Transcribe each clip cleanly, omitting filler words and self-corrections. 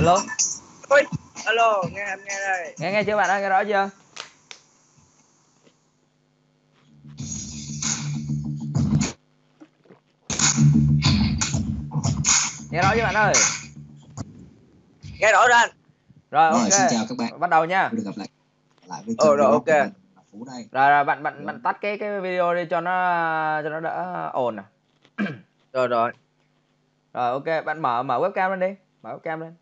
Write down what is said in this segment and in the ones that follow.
Hello. Ôi, alo, nghe anh nghe đây. Nghe chưa bạn ơi, nghe rõ chưa? Nghe rõ chưa bạn ơi? Nghe rõ ràng. Rồi, Rồi, ok. xin chào các bạn. Bắt đầu nha. Được gặp lại với kênh Rồi, vlog ok. của mình là Phú đây. Rồi bạn tắt cái video đi cho nó đỡ ồn nè. Rồi. Rồi ok, bạn mở webcam lên đi. Mở webcam lên.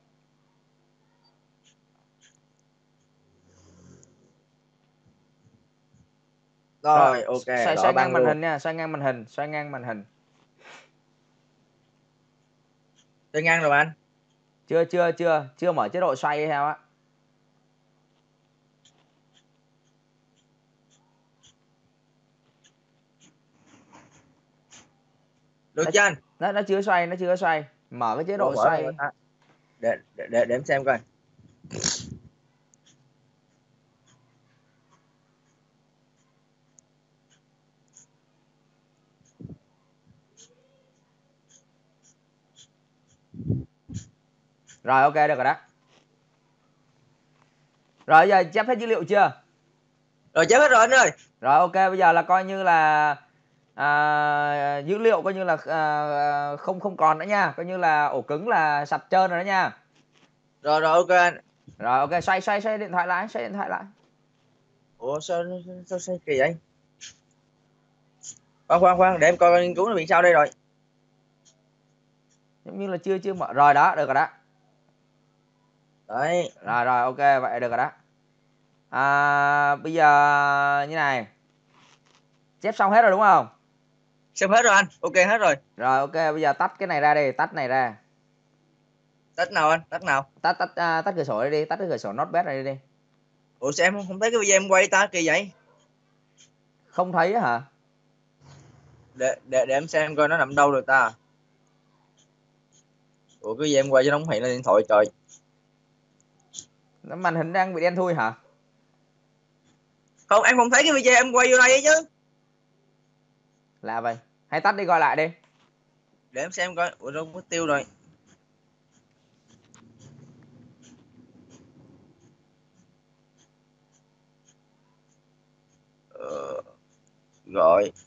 Rồi, ok, Xoay rõ ngang băng màn luôn. hình nha, xoay ngang màn hình. Chơi ngang rồi anh. Chưa mở chế độ xoay hay sao á. Được chưa anh? Nó chưa xoay. Mở cái chế độ Ủa, xoay. để em xem coi. Rồi ok, được rồi đó. Rồi giờ chép hết dữ liệu chưa? Rồi chép hết rồi anh ơi. Rồi ok, bây giờ là coi như là dữ liệu coi như là không còn nữa nha, coi như là ổ cứng là sạch trơn rồi đó nha. Rồi ok anh. Rồi ok, xoay điện thoại lại, Ủa sao kỳ vậy? Khoan, để em coi nghiên cứu nó bị sao đây rồi. giống như là chưa mở. Rồi đó, được rồi đó. Đấy. Rồi ok, vậy được rồi đó. Bây giờ như này, chép xong hết rồi đúng không? Xem hết rồi anh. Ok hết rồi. Rồi ok, bây giờ tắt cái này ra đi, Tắt nào anh? Tắt nào? tắt cửa sổ đi, tắt cái cửa sổ Notepad này đi. Ủa sao em không thấy cái video em quay ta, kỳ vậy? Không thấy hả? Để em xem coi nó nằm đâu rồi ta. Ủa cái video em quay cho nó không hiện lên điện thoại trời. Màn hình đang bị đen thui hả? Không, em không thấy cái video em quay vô đây ấy chứ. Lạ vậy. Hay tắt đi, coi lại đi. Để em xem coi. Ủa đâu mất tiêu rồi. Rồi.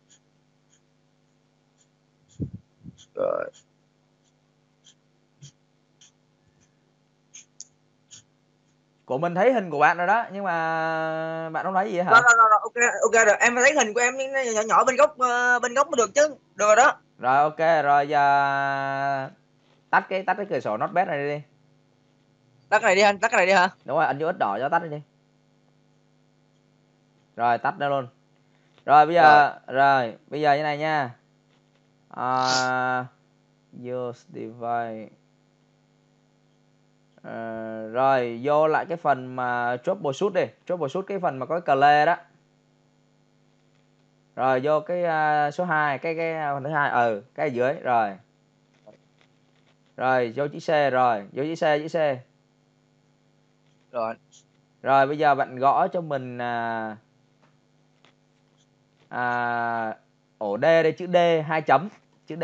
Của mình thấy hình của bạn rồi đó, nhưng mà bạn không thấy gì hả? Rồi, ok rồi, em thấy hình của em nhỏ nhỏ bên góc mới được chứ. Được rồi đó. Rồi ok, rồi giờ tắt cái cửa sổ Notepad này đi. Tắt cái này đi anh, tắt cái này đi hả? Đúng rồi, ấn dấu ích đỏ cho tắt đi. Rồi tắt ra luôn. Rồi bây giờ như này nha. Use device. Rồi vô lại cái phần mà troubleshoot đi, cái phần mà có cái cờ đó. Rồi vô cái số 2, cái phần thứ hai, cái ở dưới rồi. Rồi vô chữ C, rồi vô chữ C. Rồi. Rồi bây giờ bạn gõ cho mình ổ D đây, chữ D 2 chấm, D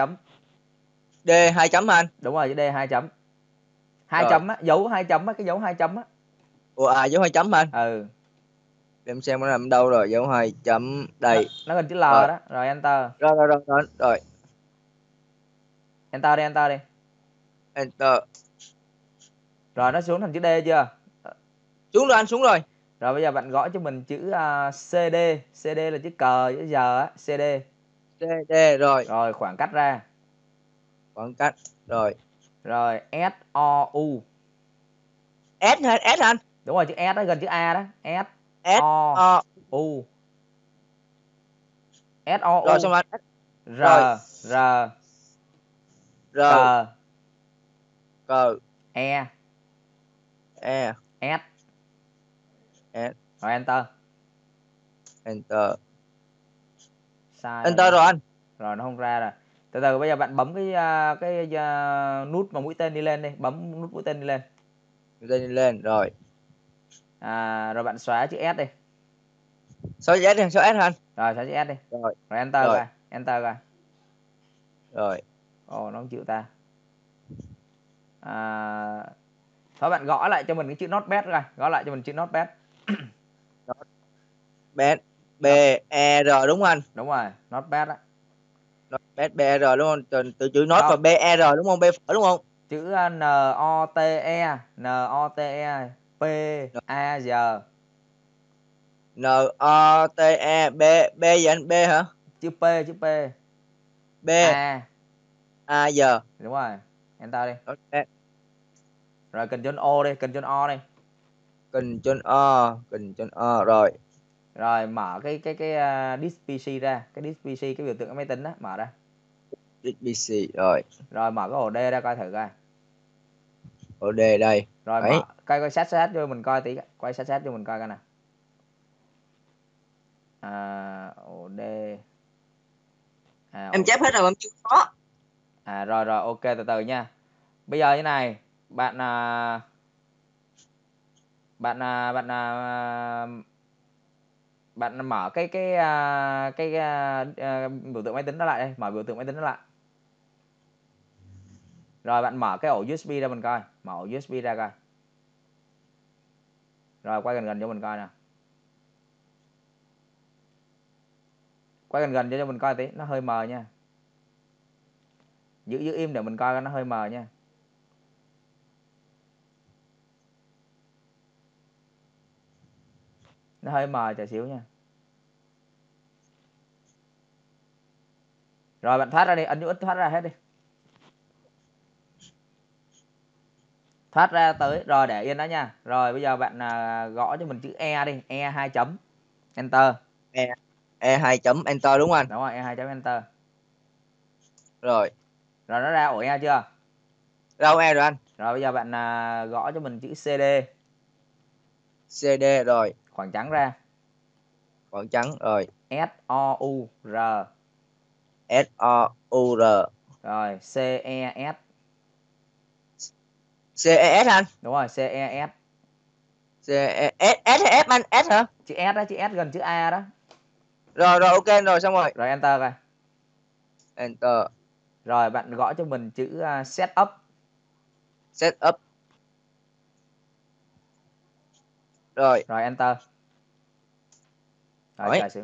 2 chấm anh. Đúng rồi, chữ D 2 chấm. 2 Rồi. chấm á, dấu 2 chấm á, cái dấu 2 chấm á. Ủa dấu 2 chấm anh. Ừ. Để em xem nó nằm đâu rồi, dấu 2 chấm đây. Nó gần chữ L Rồi. đó, rồi enter. Rồi. Enter đi. Enter. Rồi nó xuống thành chữ D chưa? Xuống rồi anh, xuống rồi. Rồi bây giờ bạn gõ cho mình chữ CD. CD là chữ cờ, chữ giờ á, CD. CD rồi. Rồi khoảng cách ra. Khoảng cách. Rồi. Rồi SOU. S anh. Đúng rồi, chữ S đó, gần chữ A đó. SOU. SOU. Rồi xong rồi. R cờ E S. Rồi enter. Sai Enter rồi anh. Rồi nó không ra rồi. Từ từ bây giờ bạn bấm cái nút mà mũi tên đi lên đi, bấm nút mũi tên đi lên. Lên rồi. Rồi bạn xóa chữ S đi. Số S hả anh? Rồi xóa chữ S đi. Rồi. Rồi enter Rồi. coi. Enter coi. Rồi. Ồ, nó không chịu ta. Thôi bạn gõ lại cho mình cái chữ Notepad rồi, gõ lại cho mình chữ Notepad. Notepad B E R đúng không anh? Đúng rồi, Notepad á. Notepad B E R đúng không? Từ chữ Note Không. và B E R đúng không? B phở đúng không? Chữ N O T E P A G. N O T E B B gì anh? B hả? Chữ P B A. A giờ. Đúng rồi. Enter đi. Notepad. Rồi Ctrl O đi, Ctrl O đi. Ctrl O rồi. Rồi mở cái disk PC ra, cái disk PC, cái biểu tượng cái máy tính đó, mở ra. Disk PC rồi. Rồi mở cái ổ D ra coi thử coi. Ổ D đây. Rồi Đấy. mở coi sát cho mình coi tí, quay sát cho mình coi coi nào. Ổ D. Em chép hết rồi mà em chưa có. Rồi ok, từ từ nha. Bây giờ như này, bạn mở cái biểu tượng máy tính đó lại đây, mở biểu tượng máy tính đó lại. Rồi bạn mở cái ổ USB ra mình coi, mở ổ USB ra coi. Rồi quay gần cho mình coi nè. Quay gần cho mình coi tí, nó hơi mờ nha. Giữ im để mình coi nó hơi mờ nha. Nó hơi mờ chờ xíu nha. Rồi bạn thoát ra đi, ấn nút thoát ra hết đi. Thoát ra tới, rồi để yên đó nha. Rồi bây giờ bạn gõ cho mình chữ E đi, E 2 chấm Enter. E 2 chấm Enter đúng không anh? Đúng rồi, E 2 chấm Enter. Rồi. Rồi nó ra ổ E chưa? Đâu E rồi anh? Rồi bây giờ bạn gõ cho mình chữ CD. CD rồi. Khoảng trắng ra. Khoảng trắng rồi. SOUR. SOUR. Rồi CES. CES anh? Đúng rồi, CES. CES S hay F anh? S hả? Chữ S đó, chữ S gần chữ A đó. Rồi ok rồi xong rồi. Rồi Enter coi. Enter. Rồi bạn gõ cho mình chữ Setup. Setup. Rồi. Rồi Enter. Rồi chờ xíu.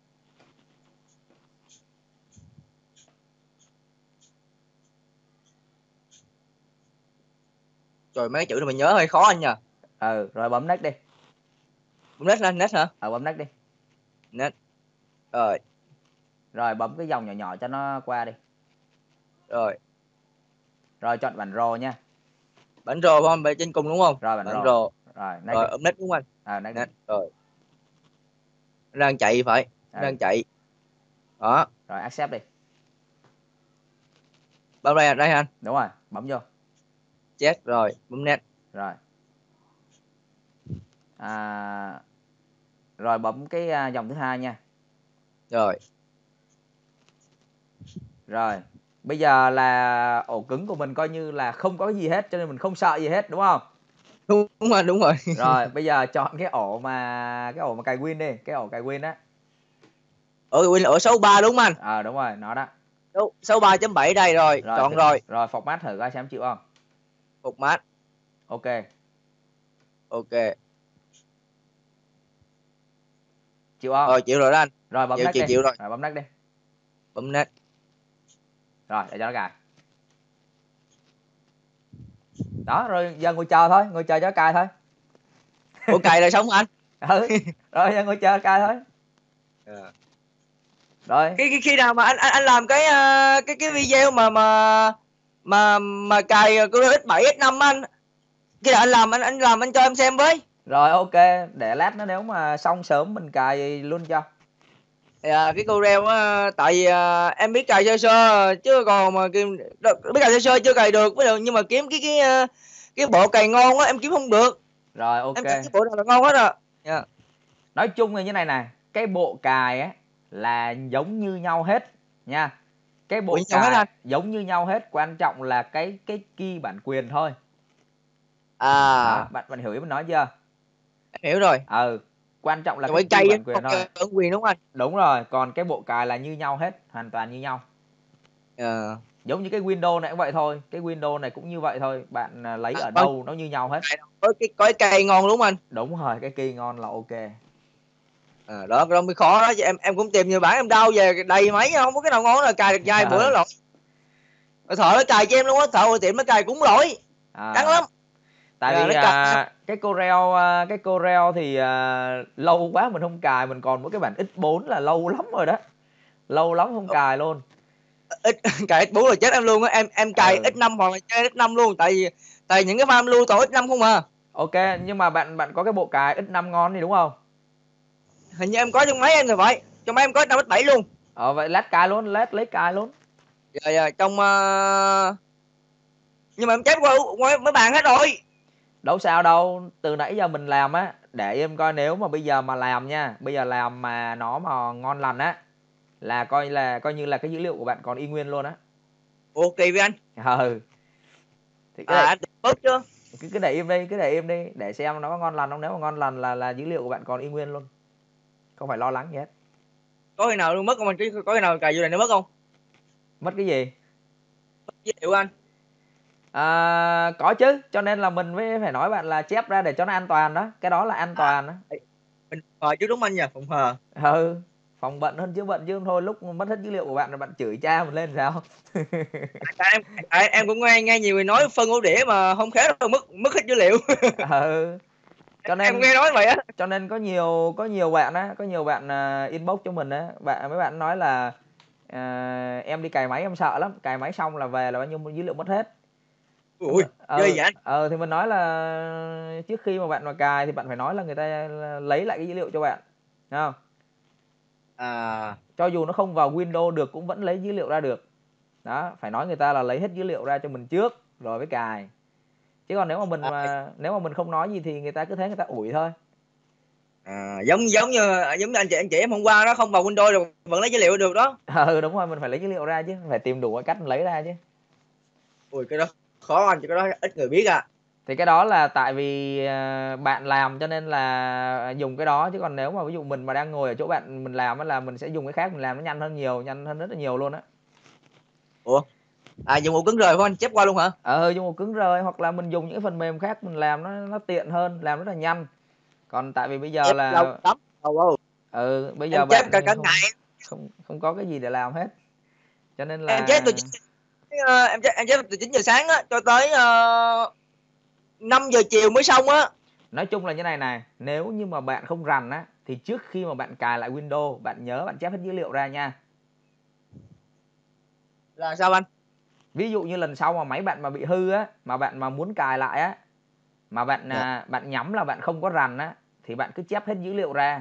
Rồi mấy chữ này mình nhớ hơi khó anh nhờ. Rồi bấm next đi. Bấm next lên, next hả? Bấm next đi. Next. Rồi. Rồi bấm cái dòng nhỏ nhỏ cho nó qua đi. Rồi. Rồi chọn bản RAW nha. Bản RAW không? Bên trên cùng đúng không? Rồi bản RAW. Rồi next. Rồi next đúng không anh? Next. Rồi. Nó đang chạy phải. Nó đang chạy. Đó. Rồi accept đi. Bấm đây anh. Đúng rồi, bấm vô. Chết rồi, bấm next. Rồi. Rồi bấm cái dòng thứ hai nha. Rồi. Rồi. Bây giờ là ổ cứng của mình coi như là không có gì hết, cho nên mình không sợ gì hết đúng không? Đúng rồi. Rồi, bây giờ chọn cái ổ mà cài Win đi, cái ổ cài Win á. Ổ số 3 đúng không anh? Đúng rồi, nó đó. Số 3.7 đây rồi, chọn rồi. Rồi format thử coi xem chịu không? Format. Ok. Chịu không? Rồi chịu rồi đó anh. Rồi bấm next đi. Chịu rồi. Rồi bấm next đi. Bấm next. Rồi để cho nó cài. Đó, rồi giờ ngồi chờ thôi, ngồi chờ cho nó cài thôi. Ủa cài rồi xong anh? Rồi giờ ngồi chờ cài thôi. Rồi. Cái khi nào mà anh làm cái video mà cài X7 X5 anh. Khi nào anh làm anh cho em xem với. Rồi ok, để lát nó nếu mà xong sớm mình cài luôn cho. Cái cô reo á, tại vì em biết cài sơ sơ chứ còn mà biết cài sơ sơ chưa cài được, nhưng mà kiếm cái bộ cài ngon á em kiếm không được. Rồi ok. Em kiếm cái bộ nào là ngon hết à. Yeah. Nói chung là như này này, cái bộ cài á là giống như nhau hết nha. Cái bộ cài giống như nhau hết, quan trọng là cái key bản quyền thôi. Đó, bạn hiểu ý mình nói chưa? Em hiểu rồi. Quan trọng là cái key bản quyền thôi. Bản quyền đúng không anh? Đúng rồi, còn cái bộ cài là như nhau hết, hoàn toàn như nhau. Giống như cái Windows này cũng vậy thôi, cái Windows này cũng như vậy thôi, bạn lấy ở Vâng. đâu nó như nhau hết. Có cái cây ngon đúng không anh? Đúng rồi, cái key ngon là ok. Đó cái đó mới khó đó, chứ em cũng tìm nhiều bản em đau về đầy máy không có cái nào ngon là cài được dài bữa nó lỗi. Thợ nó cài cho em luôn á, thợ hồi tiệm nó cài cũng lỗi. Căng lắm. Tại vì cái Corel thì lâu quá mình không cài, mình còn mỗi cái bản X4 là lâu lắm rồi đó. Lâu lắm không cài luôn. Cài X4 là chết em luôn á, em cài X5 hoặc là chơi X5 luôn, tại những cái farm lưu toàn X5 không à. Ok, nhưng mà bạn có cái bộ cài X5 ngon thì đúng không? Hình như em có trong máy em thì vậy, trong máy em có X5 X7 luôn. Vậy lát cài luôn, lát lấy cài luôn. Rồi trong nhưng mà em chép qua mấy bàn hết rồi. Đâu sao đâu, từ nãy giờ mình làm á, để em coi nếu mà bây giờ mà làm nha, bây giờ làm mà nó mà ngon lành á là coi như là cái dữ liệu của bạn còn y nguyên luôn á. Ok với anh. Thì cái này bớt chưa? cứ để im đi để xem nó có ngon lành không. Nếu mà ngon lành là dữ liệu của bạn còn y nguyên luôn, không phải lo lắng gì hết. Có khi nào luôn mất không anh? Có khi nào cài vô này nó mất không? Mất cái gì? Mất dữ liệu anh. Có chứ, cho nên là mình mới phải nói bạn là chép ra để cho nó an toàn đó, cái đó là an toàn đó. Mình chứ đúng anh nhỉ, phòng hờ. Phòng bận hơn chứ bận chứ thôi lúc mất hết dữ liệu của bạn là bạn chửi cha mình lên sao? Em cũng nghe nhiều người nói phân ổ đĩa mà không khéo đâu mất hết dữ liệu. Cho nên em nghe nói vậy á. Cho nên có nhiều bạn á, inbox cho mình á, mấy bạn nói là em đi cài máy em sợ lắm, cài máy xong là về là bao nhiêu dữ liệu mất hết. Ui, ghê vậy anh. Thì mình nói là trước khi mà bạn mà cài thì bạn phải nói là người ta lấy lại cái dữ liệu cho bạn, đúng không? Cho dù nó không vào Windows được cũng vẫn lấy dữ liệu ra được. Đó, phải nói người ta là lấy hết dữ liệu ra cho mình trước rồi mới cài. Chứ còn nếu mà mình không nói gì thì người ta cứ thế người ta ủi thôi. Giống như anh chị em hôm qua đó, không vào Windows rồi vẫn lấy dữ liệu được đó. Đúng rồi, mình phải lấy dữ liệu ra chứ, phải tìm đủ cách lấy ra chứ. Ui, cái đó khó anh, cái đó ít người biết à. Thì cái đó là tại vì bạn làm cho nên là dùng cái đó, chứ còn nếu mà ví dụ mình mà đang ngồi ở chỗ bạn mình làm là mình sẽ dùng cái khác, mình làm nó nhanh hơn rất là nhiều luôn á. Dùng ổ cứng rời không anh, chép qua luôn hả? Dùng ổ cứng rời hoặc là mình dùng những cái phần mềm khác mình làm nó tiện hơn, làm rất là nhanh. Còn tại vì bây giờ chép là lắm. bây giờ em chép cả ngày không có cái gì để làm hết, cho nên là em chép từ 9 giờ sáng á cho tới 5 giờ chiều mới xong á. Nói chung là như này, nếu như mà bạn không rành á thì trước khi mà bạn cài lại Windows, bạn nhớ bạn chép hết dữ liệu ra nha. Là sao anh? Ví dụ như lần sau mà máy bạn mà bị hư á, mà bạn mà muốn cài lại á, mà bạn nhắm là bạn không có rành á, thì bạn cứ chép hết dữ liệu ra.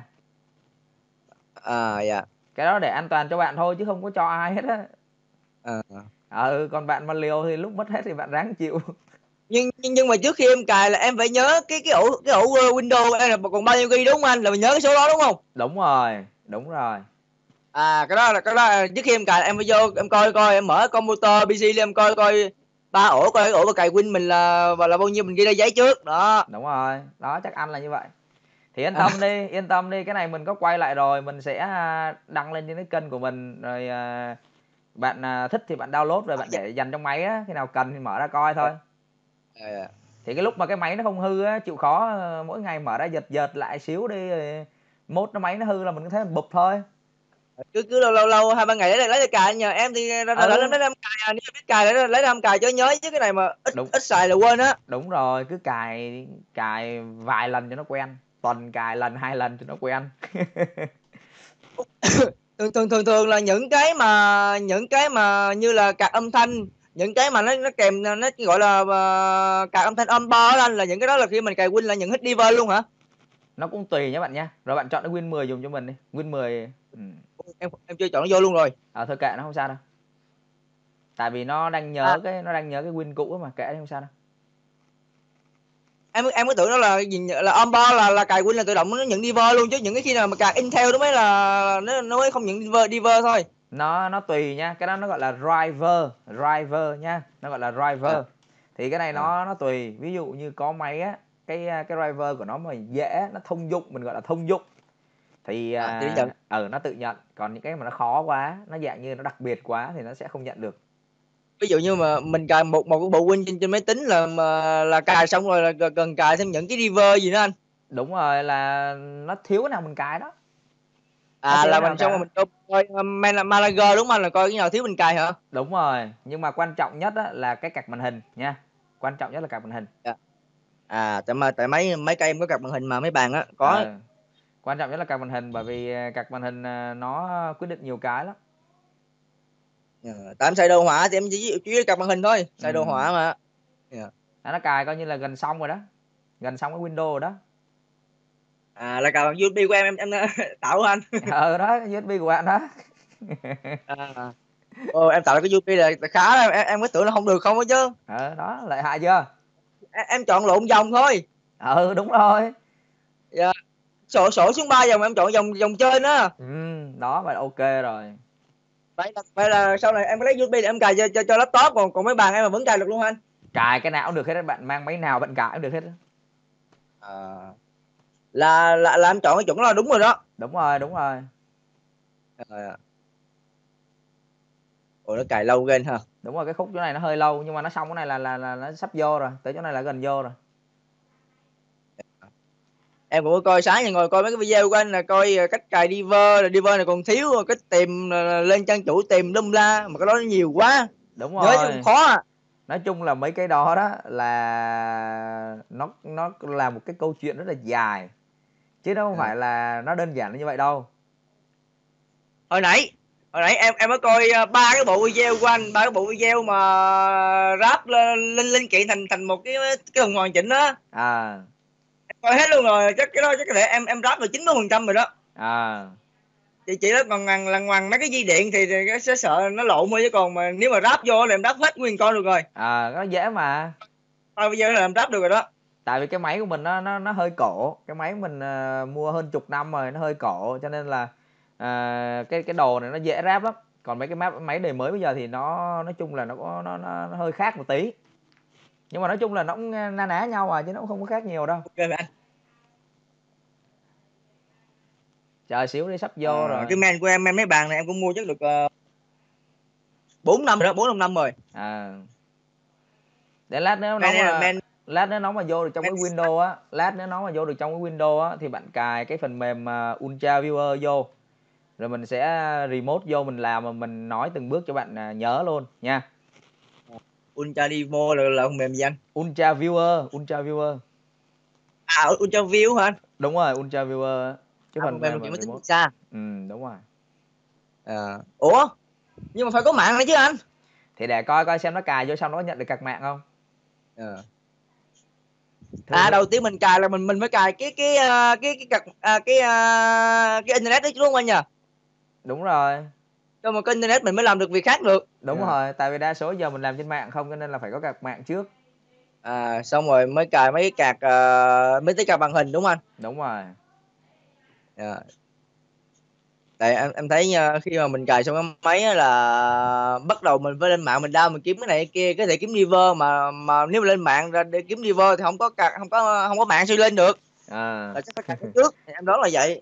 Dạ. Cái đó để an toàn cho bạn thôi chứ không có cho ai hết á. Còn bạn mà liều thì lúc mất hết thì bạn ráng chịu. Nhưng mà trước khi em cài là em phải nhớ cái ổ Windows em là còn bao nhiêu ghi đúng không anh, là mình nhớ cái số đó đúng không? Đúng rồi. Cái đó trước khi em cài là em phải vô em coi em mở computer PC lên em coi 3 ổ, coi cái ổ mà cài Win mình là bao nhiêu mình ghi ra giấy trước đó. Đúng rồi, đó chắc ăn là như vậy. Thì yên tâm đi, cái này mình có quay lại rồi, mình sẽ đăng lên trên cái kênh của mình rồi. Bạn thích thì bạn download về bạn để dành trong máy á, khi nào cần thì mở ra coi thôi. Thì cái lúc mà cái máy nó không hư á, chịu khó mỗi ngày mở ra giật lại xíu đi, mốt nó máy nó hư là mình cứ thế mình bụp thôi. Cứ lâu 2-3 ngày lấy ra cài, nhờ em thì lấy ra cài, nếu biết cài lấy ra cài cho nhớ, chứ cái này mà ít xài là quên á. Đúng rồi, cứ cài vài lần cho nó quen, tuần cài lần 2 lần cho nó quen. thường là những cái mà như là card âm thanh, những cái mà nó kèm, nó gọi là card âm thanh on board anh, là những cái đó là khi mình cài Win là những hit diver luôn hả? Nó cũng tùy nhé bạn nha. Rồi bạn chọn cái Win 10 dùng cho mình đi. Win 10 em chưa chọn nó vô luôn rồi. thôi kệ nó không sao đâu. Tại vì nó đang nhớ cái Win cũ mà, kệ không sao đâu. Em cứ tưởng nó là gì, là on board là cài Win là tự động nó nhận diver luôn, chứ những cái khi nào mà cài Intel nó mới là nó mới không nhận diver thôi. Nó tùy nha, cái đó nó gọi là driver nha, nó gọi là driver. Thì cái này nó tùy, ví dụ như có máy á, cái driver của nó mà dễ, nó thông dụng, mình gọi là thông dụng thì nó tự nhận. Còn những cái mà nó khó quá, nó dạng như nó đặc biệt quá thì nó sẽ không nhận được. ví dụ như mà mình cài một cái bộ Win trên máy tính là cài xong rồi là cần cài thêm những cái driver gì nữa anh? Đúng rồi, là nó thiếu cái nào mình cài đó. Là mình xong rồi mình coi Malaga đúng không anh, là coi cái nào thiếu mình cài hả? Đúng rồi, nhưng mà quan trọng nhất á, là cái card màn hình nha. Quan trọng nhất là card màn hình. Tại mấy cây em có card màn hình mà mấy bàn á có. Quan trọng nhất là card màn hình, bởi vì card màn hình nó quyết định nhiều cái lắm. Tại em xài đồ họa thì em chỉ card màn hình thôi, xài đồ họa mà. Nó cài coi như là gần xong rồi đó, gần xong cái Windows rồi đó. Là cài bằng USB của em tạo của anh. Đó, USB của bạn đó. Em tạo ra cái USB là khá lắm, em có tưởng là không được không á chứ. Đó, lợi hại chưa? Em chọn lộn dòng thôi. Đúng rồi. Sổ xuống 3 dòng em chọn dòng trên á. Đó, vậy ok rồi. Vậy là sau này em có lấy USB để em cài cho laptop, còn mấy bàn em mà vẫn cài được luôn anh? Cài cái nào cũng được hết, bạn mang máy nào bạn cài cũng được hết. Là em chọn cái chuẩn là đúng rồi đó. Đúng rồi. Ủa nó cài lâu ghê ha. Đúng rồi, cái khúc chỗ này nó hơi lâu, nhưng mà nó xong cái này là nó sắp vô rồi, tới chỗ này là gần vô rồi. Em cũng có coi sáng ngồi coi mấy cái video của anh là coi cách cài Diver này còn thiếu, cách tìm lên trang chủ tìm lum la mà cái đó nó nhiều quá. Đúng rồi. Nhớ chứ cũng khó. Nói chung là mấy cái đó là nó là một cái câu chuyện rất là dài, chứ nó không phải là nó đơn giản như vậy đâu. Hồi nãy em mới coi ba cái bộ video mà ráp lên linh kiện thành một cái phần hoàn chỉnh đó. Em coi hết luôn rồi, chắc cái đó chắc có thể em ráp được 90% rồi đó. Chỉ đó còn ngoằng mấy cái dây điện thì sẽ sợ nó lộn thôi, chứ còn mà nếu mà ráp vô là em ráp hết nguyên con được rồi. Nó dễ mà. Bây giờ là em ráp được rồi đó. Tại vì cái máy của mình nó hơi cổ, cái máy mình mua hơn chục năm rồi, nó hơi cổ, cho nên là cái đồ này nó dễ ráp lắm. Còn mấy cái máy đời mới bây giờ thì nó nói chung là nó hơi khác một tí, nhưng mà nói chung là nó cũng na ná nhau chứ nó cũng không có khác nhiều đâu. Ok anh. Chờ xíu đi, sắp vô rồi. Cái men của em mấy bàn này em cũng mua chắc được 4 năm rồi đó, 4-5 năm rồi. Để lát nữa nó mà vô được trong cái Windows á, thì bạn cài cái phần mềm Ultra Viewer vô, rồi mình sẽ remote vô mình làm, mà mình nói từng bước cho bạn nhớ luôn nha. Ultra Viewer là phần mềm gì anh? Ultra Viewer. Ultra View hả anh? Đúng rồi, Ultra Viewer cái phần mềm máy tính xa. Đúng rồi. Ủa nhưng mà phải có mạng nữa chứ anh. Thì để coi xem nó cài vô xong nó có nhận được card mạng không. Đầu tiên mình cài là mình phải cài cái internet đấy chứ đúng không anh nhỉ? Đúng rồi. Cho mà có internet mình mới làm được việc khác được. Đúng rồi, tại vì đa số giờ mình làm trên mạng không, cho nên là phải có card mạng trước. Xong rồi mới cài mấy cái card mấy cái card màn hình đúng không anh? Đúng rồi. Tại em thấy khi mà mình cài xong cái máy là bắt đầu mình phải lên mạng mình download mình kiếm cái này cái kia, có thể kiếm driver mà nếu mà lên mạng ra để kiếm driver thì không có mạng suy lên được. Là chắc phải cài trước, em đoán là vậy.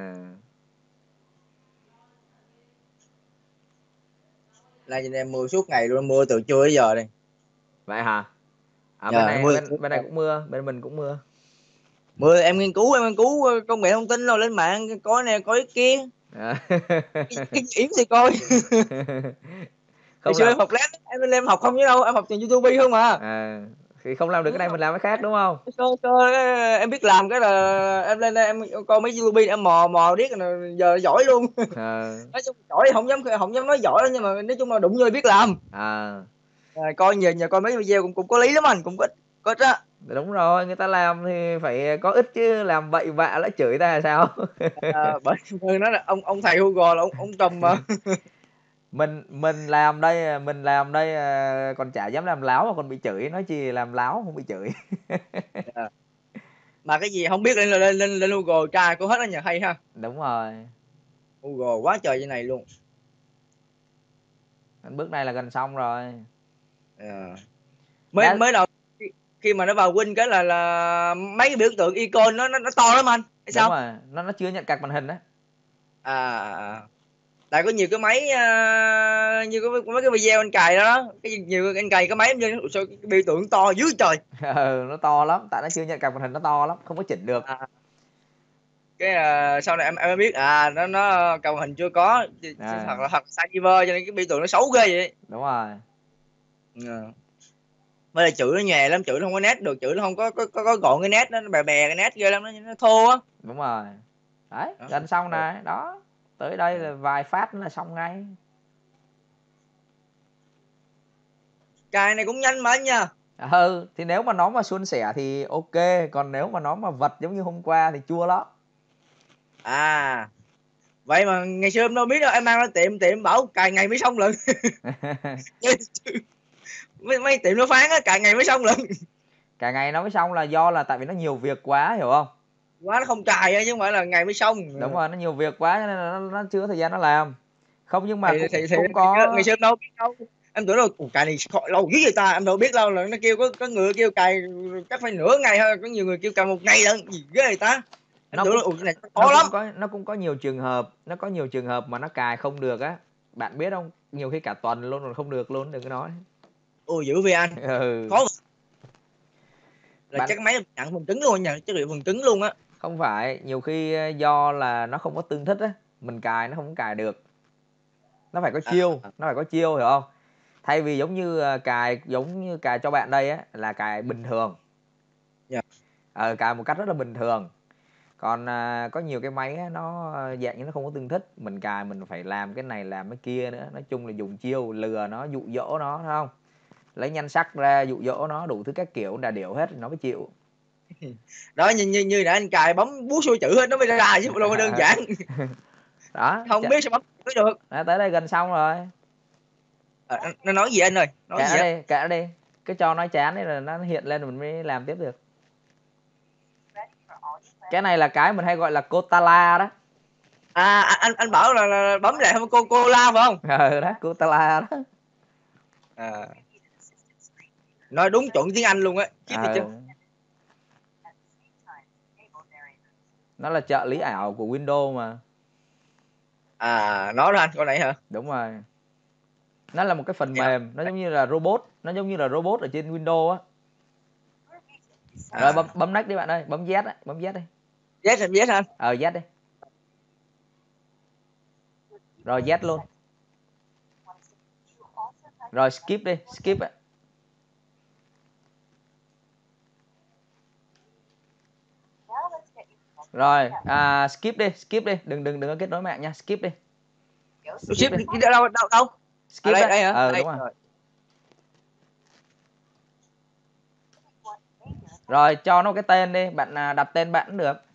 Là nhìn em mưa suốt ngày luôn, mưa từ trưa đến giờ đây. Vậy hả? Bên này cũng mưa, bên mình cũng mưa. Mưa em nghiên cứu công nghệ thông tin rồi lên mạng coi này coi kia. Cái yếm thì coi. Hồi xưa em học lab em học không chứ đâu, em học trên YouTube không mà. Thì không làm được cái này mình làm cái khác đúng không? Em biết làm cái là em lên đây em coi mấy YouTube em mò biết là giờ giỏi luôn. Nói chung giỏi không dám nói giỏi đâu, nhưng mà nói chung là đụng vô biết làm. Coi nhờ coi mấy video cũng có lý lắm anh, cũng có ích á. Đúng rồi, người ta làm thì phải có ích chứ, làm bậy bạ lại chửi ta là sao? Bởi nói là ông thầy Hugo là ông trùm mà. mình làm đây còn chả dám làm láo mà còn bị chửi, nói chi làm láo không bị chửi. Mà cái gì không biết lên Google tra có hết đó nhờ, hay ha. Đúng rồi. Google quá trời như này luôn. Bước này là gần xong rồi. Mới đầu khi mà nó vào Win cái là mấy cái biểu tượng icon nó to lắm anh. Hay sao? Đúng rồi, nó chưa nhận card màn hình đó. tại có nhiều cái máy như có mấy cái video anh cài đó, nhiều anh cài cái máy sao cái biểu tượng to dưới trời. Nó to lắm, tại nó chưa nhận card màn hình, nó to lắm, không có chỉnh được. Cái sau này em biết nó card màn hình chưa có, hoặc sai driver cho nên cái biểu tượng nó xấu ghê vậy. Đúng rồi. Mới là chữ nó nhè lắm, chữ nó không có nét được, chữ nó không có gọn cái nét, nó bè cái nét ghê lắm, nó thô á. Đúng rồi. Đấy, gần xong này, đó. Tới đây là vài phát nữa là xong ngay. Cài này cũng nhanh mà anh nha. Thì nếu mà nó mà suôn sẻ thì ok, còn nếu mà nó mà vật giống như hôm qua thì chua lắm. Vậy mà ngày xưa em đâu biết đâu, em mang ra tiệm bảo cài ngày mới xong lần. mấy tiệm nó phán á, cài ngày mới xong lần. Cài ngày nó mới xong là do là tại vì nó nhiều việc quá, hiểu không? Quá nó không cài chứ không phải là ngày mới xong. Đúng rồi, nó nhiều việc quá cho nên là nó chưa có thời gian nó làm. Không, nhưng mà cũng có ngày xưa em đâu biết đâu, em tưởng là cài này lâu dữ vậy ta, em đâu biết đâu là nó kêu có người kêu cài chắc phải nửa ngày thôi, có nhiều người kêu cài 1 ngày lận, gì ghê vậy ta. Em tưởng là này khó lắm. Nó cũng có nhiều trường hợp, mà nó cài không được á, bạn biết không, nhiều khi cả tuần luôn rồi không được luôn, đừng có nói. Ôi dữ vậy anh. Khó là chắc máy nặng phần cứng luôn nha, chất liệu phần cứng luôn á. Không phải, nhiều khi do là nó không có tương thích á, mình cài nó không cài được, nó phải có chiêu, hiểu không? Thay vì giống như cài cho bạn đây á là cài bình thường, cài một cách rất là bình thường. Còn có nhiều cái máy á, nó dạng như nó không có tương thích, mình cài mình phải làm cái này làm cái kia nữa, nói chung là dùng chiêu lừa nó, dụ dỗ nó, thấy không? Lấy nhan sắc ra dụ dỗ nó đủ thứ các kiểu, đà điểu hết nó mới chịu. Đó, như đã anh cài bấm bút số chữ hết nó mới ra chứ đâu có đơn giản. Đó, không biết sao bấm được. Tới đây gần xong rồi. Nó nói gì anh ơi? Kệ đi, cái cho nói chán đấy là nó hiện lên rồi mình mới làm tiếp được. Cái này là cái mình hay gọi là Cotala đó. Anh bảo là bấm lại không cô la phải không? Đó, Cotala đó. Nói đúng chuẩn tiếng Anh luôn á, chứ. Nó là trợ lý ảo của Windows mà. Nó đó anh, con này hả? Đúng rồi. Nó là một cái phần mềm, nó giống như là robot ở trên Windows á. Rồi bấm next đi bạn ơi, bấm Z á, bấm Z đi. Z anh. Z đi. Rồi Z luôn. Rồi skip đi, skip á. Rồi, skip đi, đừng có kết nối mạng nha, skip đi. Skip đi đâu? Skip đây hả? Đúng rồi. Rồi cho nó cái tên đi, bạn đặt tên bạn cũng được.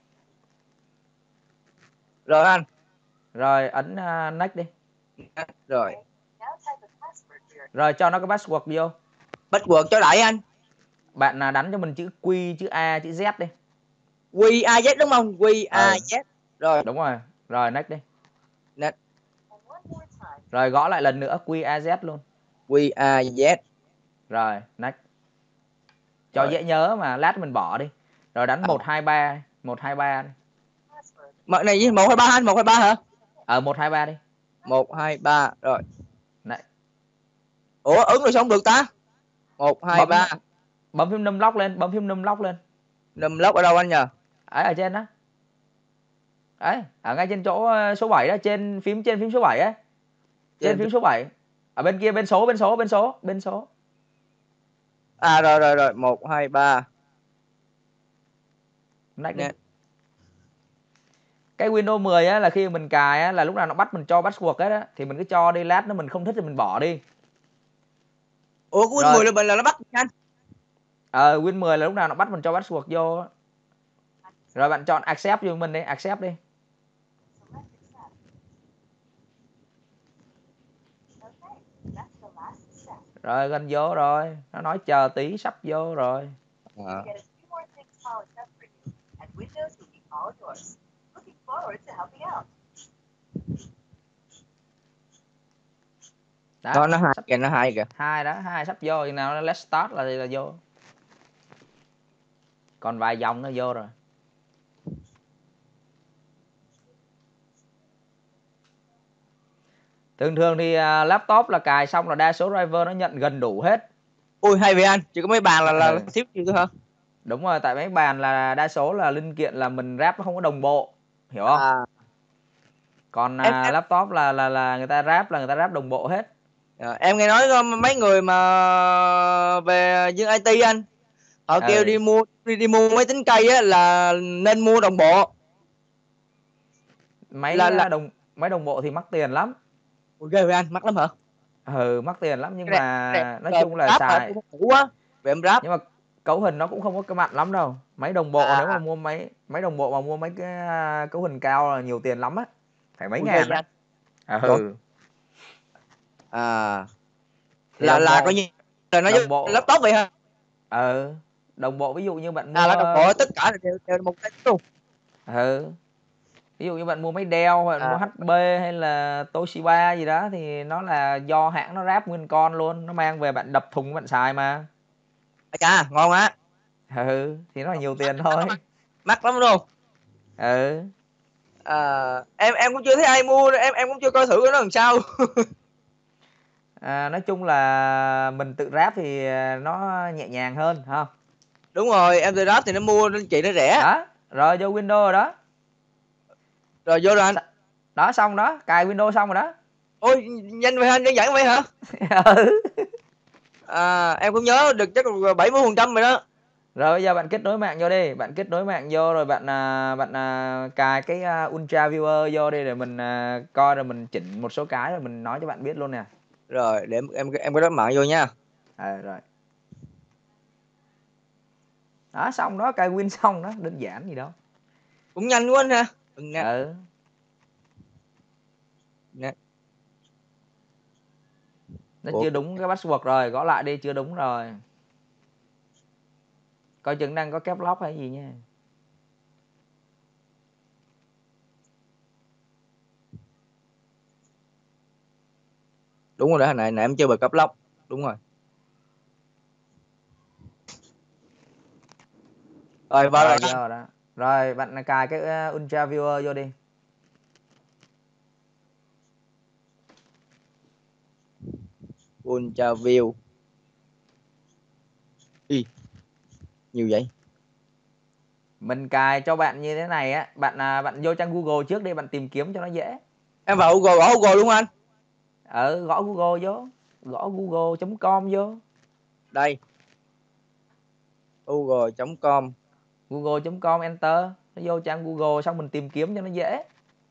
Rồi anh. Rồi ấn next đi. Rồi. Rồi cho nó cái password vô. Password cho đại anh. Bạn đánh cho mình chữ Q, chữ A, chữ Z đi. QAZ đúng không? QAZ. Rồi. Đúng rồi. Rồi next đi. Next. Rồi gõ lại lần nữa QAZ luôn. QAZ. Rồi next. Cho dễ nhớ mà lát mình bỏ đi. Rồi đánh 123, 123 đi. Này với 123 anh, 123 hả? 123 đi. 123 rồi. Này. Ủa ứng rồi sao không được ta? 123. Bấm phím num lock lên, Num lock ở đâu anh nhờ? Ở trên đó. Đấy, ở ngay trên chỗ số 7 đó, trên phím số 7 á. Trên phím số 7. Ở bên kia bên số. Rồi 123. Next đi. Cái Windows 10 á là khi mình cài á là lúc nào nó bắt mình cho password hết á thì mình cứ cho đi, lát nó mình không thích thì mình bỏ đi. Ủa cái Win 10 là mình là nó bắt anh? Win 10 là lúc nào nó bắt mình cho password vô á. Rồi bạn chọn accept cho mình đi, accept đi. Rồi gần vô rồi, nó nói chờ tí sắp vô rồi. Đó, nó hai kìa. Hai sắp vô, chừng nào nó let's start là vô. Còn vài dòng nó vô rồi. Thường thì laptop là cài xong là đa số driver nó nhận gần đủ hết. Ui hay vậy anh, chỉ có mấy bàn là thiếu nhiều thôi hả? Đúng rồi, tại mấy bàn là đa số là linh kiện là mình ráp nó không có đồng bộ, hiểu không? Còn laptop là người ta ráp đồng bộ hết. Em nghe nói mấy người mà về dân IT anh, họ kêu đi mua máy tính cây á là nên mua đồng bộ. Máy đồng bộ thì mắc tiền lắm. Ui ghê vậy anh, mắc lắm hả? Mắc tiền lắm, nhưng mà nói chung là xài về em ráp. Nhưng mà cấu hình nó cũng không có cái mạnh lắm đâu. Máy đồng bộ nếu mà mua máy đồng bộ mà mua mấy cái cấu hình cao là nhiều tiền lắm á. Phải mấy ngàn á. Là coi như là nó đồng bộ laptop vậy hả? Đồng bộ ví dụ như bạn mua là đồng bộ tất cả đều một cái luôn. Ví dụ như bạn mua máy Dell hoặc mua HP hay là Toshiba gì đó thì nó là do hãng nó ráp nguyên con luôn, nó mang về bạn đập thùng bạn xài mà. Ngon á. Thì nó là nhiều tiền thôi. Mắc lắm luôn. Em cũng chưa thấy ai mua, em cũng chưa coi thử nó làm sao. Nói chung là mình tự ráp thì nó nhẹ nhàng hơn không? Đúng rồi, em tự ráp thì nó mua lên chị nó rẻ. Đó, rồi vô Windows rồi đó. Rồi vô rồi anh. Đó xong đó, cài Windows xong rồi đó. Ôi nhanh vậy anh, đơn giản vậy hả? Em cũng nhớ được chắc 70% rồi đó. Rồi bây giờ bạn kết nối mạng vô đi, bạn kết nối mạng vô rồi bạn cài cái Ultra Viewer vô đi để mình coi rồi mình chỉnh một số cái rồi mình nói cho bạn biết luôn nè. Rồi để em có đáp mạng vô nha. Rồi. Đó xong đó, cài Win xong đó, đơn giản gì đâu. Cũng nhanh quá anh ha. Nè. Nó chưa đúng cái password rồi, gõ lại đi, chưa đúng rồi. Coi chừng đang có caps lock hay gì nha. Đúng rồi đó, nãy em chưa bật caps lock. Đúng rồi. Rồi vào rồi đó. Rồi bạn cài cái Ultra Viewer vô đi. Ultra View. Nhiều vậy. Mình cài cho bạn như thế này á, bạn vô trang Google trước đi, bạn tìm kiếm cho nó dễ. Em vào Google, gõ Google luôn anh. Gõ Google vô, gõ google.com vô. Đây. google.com. google.com enter, nó vô trang Google xong mình tìm kiếm cho nó dễ.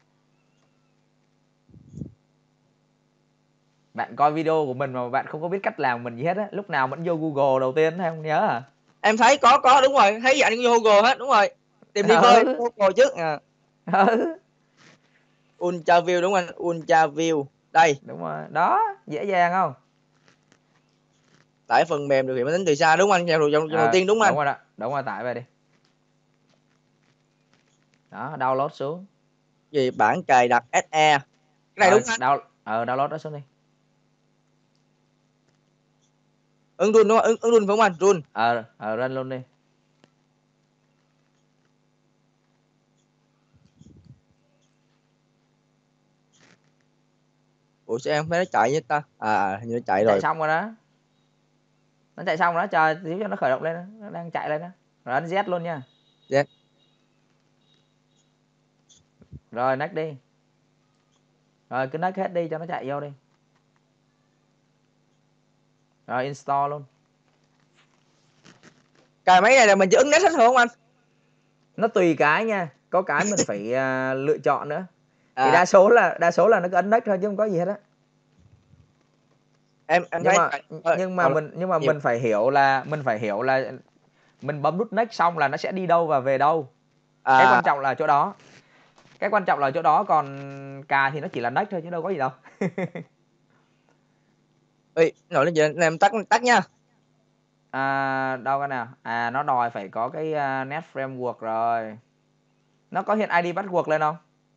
Bạn coi video của mình mà bạn không có biết cách làm mình gì hết á, lúc nào vẫn vô Google đầu tiên hay không nhớ hả? Em thấy có đúng rồi, thấy anh vô Google hết, đúng rồi. Tìm đi bơi Google trước à. Ultra View đúng không anh? Ultra View. Đây. Đúng rồi, đó, dễ dàng không? Tải phần mềm điều khiển máy tính từ xa đúng không anh? Dòng đầu tiên đúng không anh? Đúng rồi đó, đúng rồi, tải về đi. Đó, download xuống. Gì bản cài đặt SE. Cái này đúng anh? Download đó xuống đi. Ứng run đúng không? Ứng run phải không anh? Run. Run luôn đi. Ủa sao em thấy nó chạy với ta? Hình như nó chạy rồi. Chạy xong rồi đó. Nó chạy xong rồi đó, chờ tí cho nó khởi động lên đó. Nó đang chạy lên đó. Rồi ấn Z luôn nha. Z. Rồi next đi. Rồi cứ next hết đi cho nó chạy vô đi. Rồi install luôn. Cài máy này là mình chỉ ấn next hết không anh? Nó tùy cái nha, có cái mình phải lựa chọn nữa. Thì đa số là nó cứ ấn next thôi chứ không có gì hết á. Nhưng mà mình phải hiểu là mình bấm nút next xong là nó sẽ đi đâu và về đâu. Cái quan trọng là chỗ đó. Còn cài thì nó chỉ là next thôi chứ đâu có gì đâu. Nổi lên vậy em tắt nha. Đâu cái nào? Nó đòi phải có cái net framework rồi. Nó có hiện ID password lên không?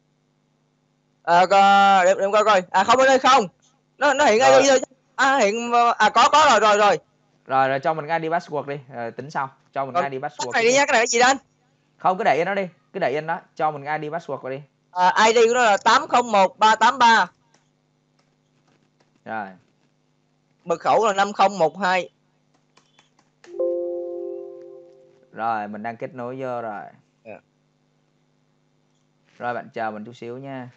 Để em coi. Không bên đây không. Nó hiện ID thôi. Hiện rồi. Rồi cho mình cái ID password đi, rồi tính sau. Cho mình cái ID password. Cái này đi nha, cái này cái gì đó anh? Không, cứ để yên nó đi, cứ để yên đó, cho mình cái ID password vào đi. ID của nó là 801383. Rồi. Mật khẩu là 5012. Rồi, mình đang kết nối vô rồi. Yeah. Rồi bạn chờ mình chút xíu nha.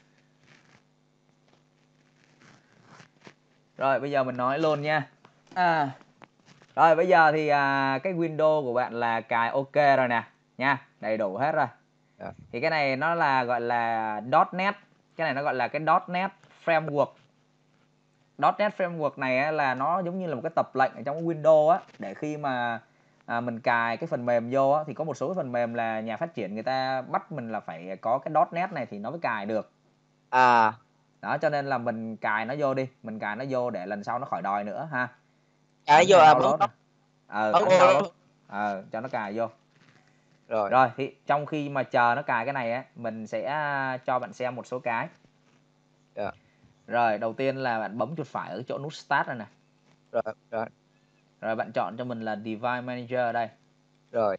Rồi bây giờ mình nói luôn nha. Rồi bây giờ thì cái Windows của bạn là cài ok rồi nè nha, đầy đủ hết rồi. Yeah. Thì cái này nó là gọi là .NET, cái này nó gọi là cái .NET Framework. .NET Framework này á, là nó giống như là một cái tập lệnh ở trong cái Windows á, để khi mà mình cài cái phần mềm vô á, thì có một số cái phần mềm là nhà phát triển người ta bắt mình là phải có cái .NET này thì nó mới cài được. Đó, cho nên là mình cài nó vô đi, mình cài nó vô để lần sau nó khỏi đòi nữa ha. Cài vô download. Download. Cho nó cài vô. Rồi thì trong khi mà chờ nó cài cái này á, mình sẽ cho bạn xem một số cái. Yeah. Rồi, đầu tiên là bạn bấm chuột phải ở chỗ nút Start này nè. Rồi. Rồi bạn chọn cho mình là Device Manager ở đây. Rồi.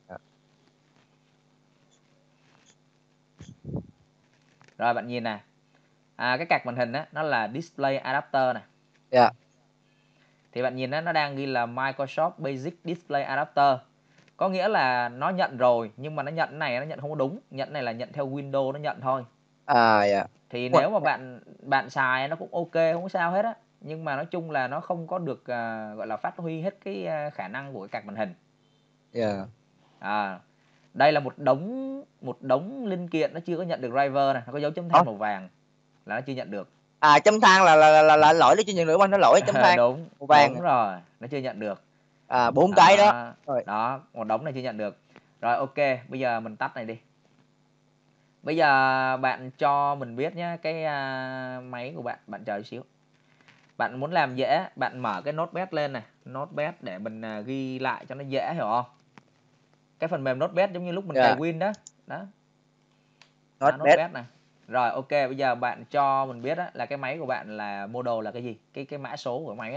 Rồi bạn nhìn nè. Cái card màn hình á, nó là Display Adapter này. Yeah. Thì bạn nhìn nó đang ghi là Microsoft Basic Display Adapter. Có nghĩa là nó nhận rồi, nhưng mà nó nhận này nó nhận không có đúng. Nhận này là nhận theo Windows nó nhận thôi. Yeah. Thì nếu mà bạn xài nó cũng ok, không có sao hết á. Nhưng mà nói chung là nó không có được gọi là phát huy hết cái khả năng của cái card màn hình. Yeah. Đây là một đống linh kiện nó chưa có nhận được driver này, nó có dấu chấm than màu vàng là nó chưa nhận được. Chấm than là lỗi nó chưa nhận được, nó lỗi chấm than đúng, màu vàng. Đúng rồi, nó chưa nhận được. 4 cái đó. Đó, một đống này chưa nhận được. Rồi ok, bây giờ mình tắt này đi. Bây giờ bạn cho mình biết nhé, cái máy của bạn chờ chút xíu. Bạn muốn làm dễ, bạn mở cái Notepad lên này, Notepad để mình ghi lại cho nó dễ, hiểu không? Cái phần mềm Notepad giống như lúc mình cài Win đó. Đó. Notepad này. Rồi ok, bây giờ bạn cho mình biết là cái máy của bạn là model là cái gì? Cái mã số của máy á.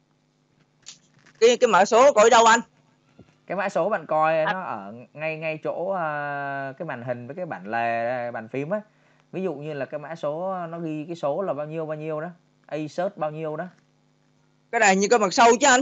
Cái mã số coi đâu anh? Cái mã số bạn coi nó ở ngay chỗ cái màn hình với cái bản lề, bàn phím á. Ví dụ như là cái mã số nó ghi cái số là bao nhiêu đó, Asus bao nhiêu đó. Cái này như cái mặt sau chứ anh.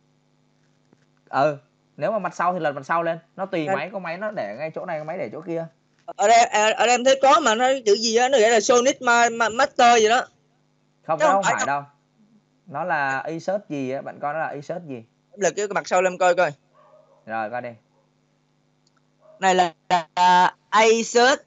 Nếu mà mặt sau thì lật mặt sau lên, nó tùy máy, có máy nó để ngay chỗ này, có máy để chỗ kia. Ở đây em thấy có mà nó chữ gì á, nó gọi là Sonic Master gì đó. Không, nó không phải đâu. Nó là Asus gì á, bạn coi nó là Asus gì. Em lật cái mặt sau lên coi coi. Rồi coi đi. Này là Asus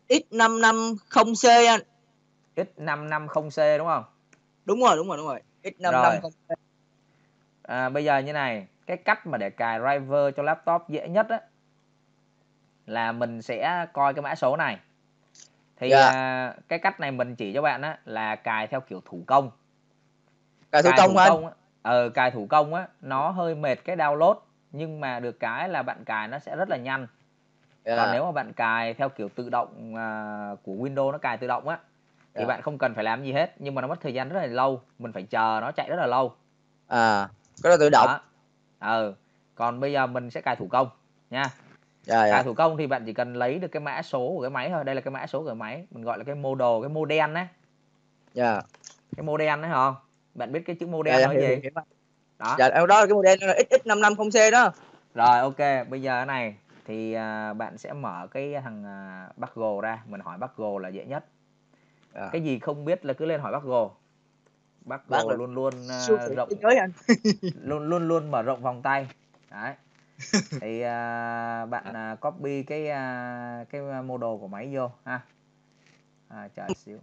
X550C anh. X550C đúng không? Đúng rồi. X550C. Bây giờ như này, cái cách mà để cài driver cho laptop dễ nhất á là mình sẽ coi cái mã số này. Thì cái cách này mình chỉ cho bạn á là cài theo kiểu thủ công. Cài thủ công hả? Cài thủ công á nó hơi mệt cái download, nhưng mà được cái là bạn cài nó sẽ rất là nhanh. Còn nếu mà bạn cài theo kiểu tự động của Windows, nó cài tự động á thì bạn không cần phải làm gì hết, nhưng mà nó mất thời gian rất là lâu, mình phải chờ nó chạy rất là lâu. Cái đó tự động. Còn bây giờ mình sẽ cài thủ công nha. Cài thủ công thì bạn chỉ cần lấy được cái mã số của cái máy thôi. Đây là cái mã số của cái máy, mình gọi là cái model, cái model á. Cái model đấy không? Bạn biết cái chữ model là gì? Đó. Đó là cái model là X550C đó. Rồi ok, bây giờ cái này thì bạn sẽ mở cái thằng Baggo ra, mình hỏi Baggo là dễ nhất. Cái gì không biết là cứ lên hỏi Baggo. Baggo luôn rộng luôn luôn mở rộng vòng tay. Đấy. Thì bạn copy cái model của máy vô ha. Chờ xíu.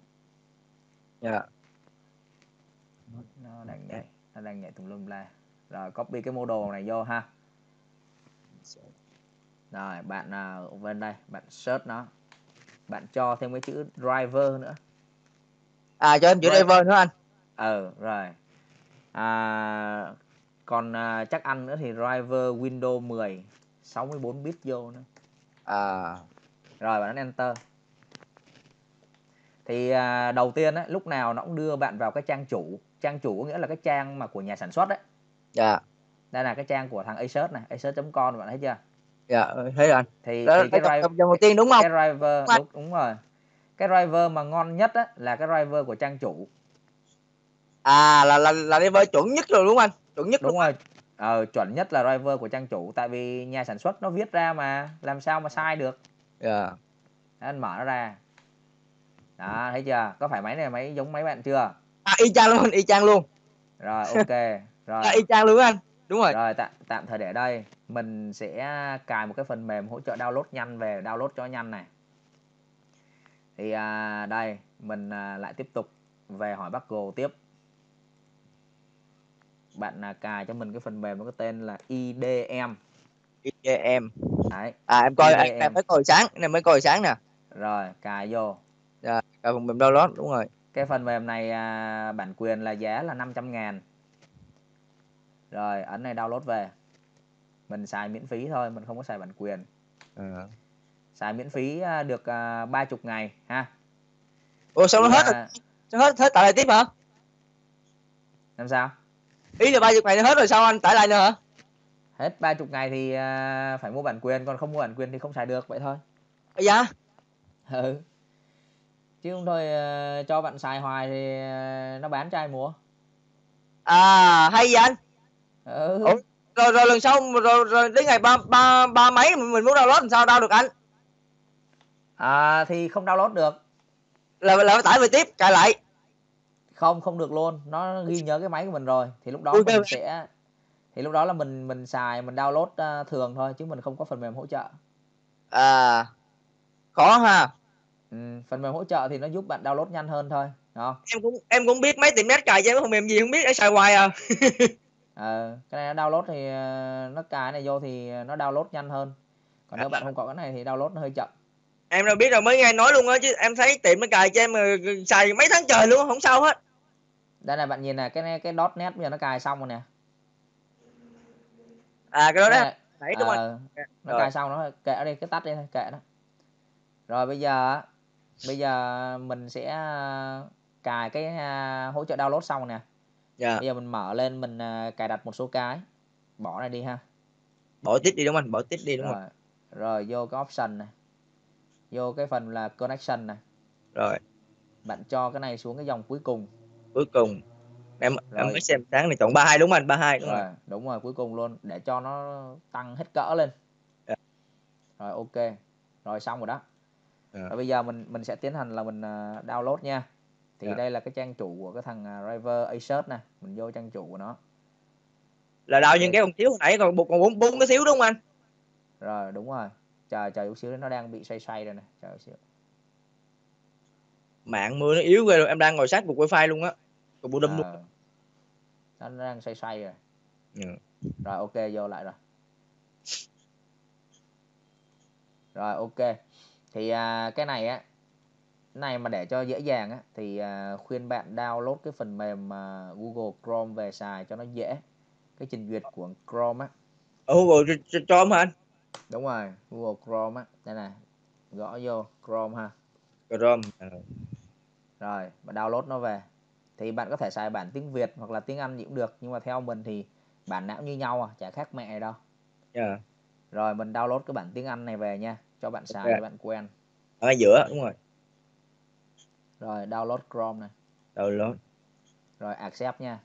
Nó đang nhảy tùm lum la. Rồi copy cái model này vô ha. Rồi bạn bên đây, bạn search nó. Bạn cho thêm cái chữ driver nữa. Cho em chữ driver nữa anh. Rồi. Còn chắc ăn nữa thì driver Windows 10 64 bit vô nữa. Rồi bạn ấn enter. Thì đầu tiên á, lúc nào nó cũng đưa bạn vào cái trang chủ. Trang chủ có nghĩa là cái trang mà của nhà sản xuất đấy. Đây là cái trang của thằng Asus này, asus.com, bạn thấy chưa? Thấy rồi anh. Thì cái driver đầu tiên đúng không? Cái driver đúng rồi. Cái driver mà ngon nhất á là cái driver của trang chủ. Là driver chuẩn nhất rồi đúng không anh? Chuẩn nhất Đúng luôn. rồi. Chuẩn nhất là driver của trang chủ, tại vì nhà sản xuất nó viết ra mà, làm sao mà sai được. Anh mở nó ra. Đó, thấy chưa? Có phải máy này máy giống máy bạn chưa? Y chang luôn, y chang luôn. Rồi ok. Rồi. Y chang luôn anh. Đúng rồi. Rồi tạm thời để đây, mình sẽ cài một cái phần mềm hỗ trợ download nhanh về, download cho nhanh này. Thì đây, mình lại tiếp tục về hỏi bác Google tiếp. Bạn cài cho mình cái phần mềm nó có tên là IDM. IDM. Đấy. Em coi IDM. em mới coi sáng nè. Rồi, cài vô. Cài phần mềm download, đúng rồi. Cái phần mềm này bản quyền là giá là 500.000. Rồi, ấn này download về. Mình xài miễn phí thôi, mình không có xài bản quyền. Xài miễn phí được 30 ngày ha. Ủa sao nó hết rồi? Sao hết tải lại tiếp hả? Làm sao? Ý là 30 ngày nó hết rồi sao anh tải lại nữa hả? Hết 30 ngày thì phải mua bản quyền, còn không mua bản quyền thì không xài được, vậy thôi. Dạ. Chứ không thôi cho bạn xài hoài thì nó bán cho ai mua. Hay vậy anh. Ủa, rồi lần sau rồi đến ngày ba mấy mình muốn download làm sao download được anh? Thì không download được. Là phải tải về tiếp cài lại. Không được luôn, nó ghi nhớ cái máy của mình rồi, thì lúc đó mình sẽ, thì lúc đó là mình xài, mình download thường thôi, chứ mình không có phần mềm hỗ trợ. Khó ha. Phần mềm hỗ trợ thì nó giúp bạn download nhanh hơn thôi, đúng không? Em cũng biết mấy tiệm net cài cho phần mềm gì không biết, để xài hoài Cái này nó download thì nó cài này vô thì nó download nhanh hơn. Còn nếu bạn không có cái này thì download nó hơi chậm. Em đâu biết, rồi mới nghe nói luôn á, chứ em thấy tiệm nó cài cho em xài mấy tháng trời luôn không sao hết. Đây này, bạn nhìn này, cái .net bây giờ nó cài xong rồi nè. Cái đó đó. Đấy, đúng rồi. Nó cài xong nó kệ đi, cái tắt đi thôi, kệ nó. Rồi bây giờ mình sẽ cài cái hỗ trợ download xong nè. Bây giờ mình mở lên, mình cài đặt một số cái. Bỏ này đi ha. Bỏ tiếp đi đúng không anh? Bỏ tiếp đi đúng rồi. Rồi vô cái option này. Vô cái phần là connection này. Rồi. Bạn cho cái này xuống cái dòng cuối cùng. Em mới xem sáng này chọn 32 đúng không anh? 32 đúng rồi. Đúng rồi, cuối cùng luôn, để cho nó tăng hết cỡ lên. Rồi ok. Rồi xong rồi đó. Rồi bây giờ mình sẽ tiến hành là mình download nha. Thì đây là cái trang chủ của cái thằng driver Asus nè, mình vô trang chủ của nó. Là đào những cái còn thiếu hồi nãy, còn bốn cái xíu đúng không anh? Rồi đúng rồi. Chờ chút xíu, nó đang bị xoay rồi nè, chờ chút xíu. Mạng mưa nó yếu ghê rồi, em đang ngồi sát cục wifi luôn á. Cục bộ đâm luôn. Nó đang xoay rồi. Rồi ok, vô lại rồi. Rồi ok. Thì cái này á, này mà để cho dễ dàng á thì khuyên bạn download cái phần mềm Google Chrome về xài cho nó dễ. Cái trình duyệt của Chrome á. Google Chrome hả anh? Đúng rồi, Google Chrome á. Đây này, gõ vô Chrome ha. Chrome. Rồi, bạn download nó về. Thì bạn có thể xài bản tiếng Việt hoặc là tiếng Anh gì cũng được, nhưng mà theo mình thì bản não như nhau chả khác mẹ đâu. Rồi mình download cái bản tiếng Anh này về nha, cho bạn xài cho bạn quen. Ở giữa, đúng rồi. Rồi download Chrome này. Download. Rồi accept nha.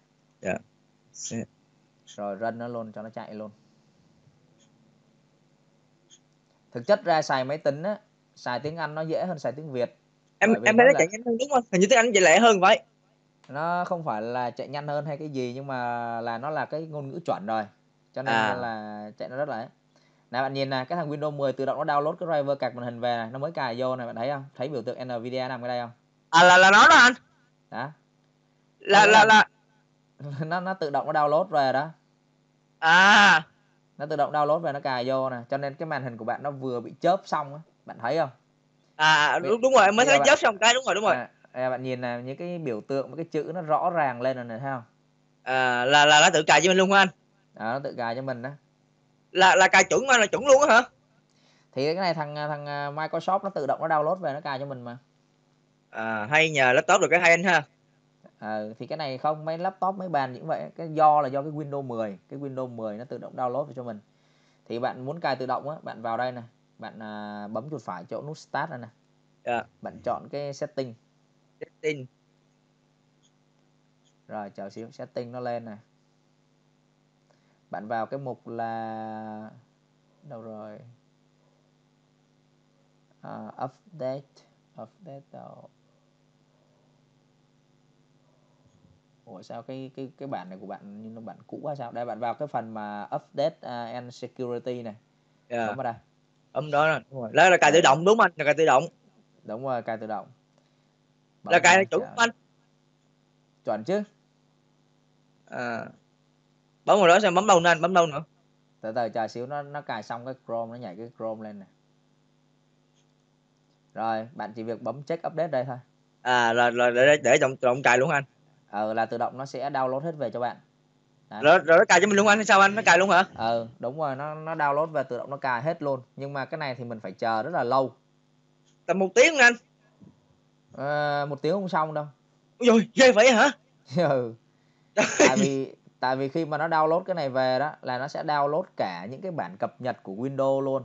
Rồi run nó luôn cho nó chạy luôn. Thực chất ra xài máy tính á, xài tiếng Anh nó dễ hơn xài tiếng Việt. Em thấy nó chạy nhanh hơn đúng không? Hình như tiếng Anh chạy lẹ hơn vậy. Nó không phải là chạy nhanh hơn hay cái gì, nhưng mà là nó là cái ngôn ngữ chuẩn rồi, cho nên là chạy nó rất là ấy. Này bạn nhìn này, cái thằng Windows 10 tự động nó download cái driver card màn hình về này, nó mới cài vô này, bạn thấy không? Thấy biểu tượng Nvidia nằm ở đây không? Là nó đó anh. Đó. Là nó tự động nó download về đó. Nó tự động download về, nó cài vô nè, cho nên cái màn hình của bạn nó vừa bị chớp xong á, bạn thấy không? Đúng rồi, em mới thấy chớp xong cái, đúng rồi. Bạn nhìn là những cái biểu tượng, cái chữ nó rõ ràng lên rồi này, thấy không? Là nó tự cài cho mình luôn hả anh? Nó tự cài cho mình đó. Là cài chuẩn mà, là chuẩn luôn á hả? Thì cái này thằng Microsoft nó tự động nó download về, nó cài cho mình mà. Hay nhờ laptop được cái hay anh ha. Thì cái này không, mấy laptop mấy bàn cũng vậy, cái do cái Windows 10, cái Windows 10 nó tự động download về cho mình. Thì bạn muốn cài tự động á, bạn vào đây này, bạn bấm chuột phải chỗ nút start này này. Bạn chọn cái setting. Rồi chờ xíu, setting nó lên này. Bạn vào cái mục là đâu rồi? Update đâu? Ủa sao cái bản này của bạn như nó bản cũ quá sao? Đây bạn vào cái phần mà update and security này. Bấm vào đây. Đó là đúng rồi. Là cài tự động đúng không anh? Là cài tự động. Đúng rồi, cài tự động. Là cài chuẩn anh. Chuẩn chứ. Bấm vào đó xem bấm đâu nữa anh, bấm đâu nữa. Từ từ chờ xíu, nó cài xong cái Chrome, nó nhảy cái Chrome lên này. Rồi, bạn chỉ việc bấm check update đây thôi. Rồi để động cài luôn anh. Là tự động nó sẽ download hết về cho bạn. Rồi nó cài cho mình luôn anh hay sao anh? Nó cài luôn hả? Đúng rồi, nó download về tự động nó cài hết luôn. Nhưng mà cái này thì mình phải chờ rất là lâu. Tầm 1 tiếng anh. 1 tiếng không xong đâu. Ôi giời, ghê vậy hả? Tại vì khi mà nó download cái này về đó là nó sẽ download cả những cái bản cập nhật của Windows luôn.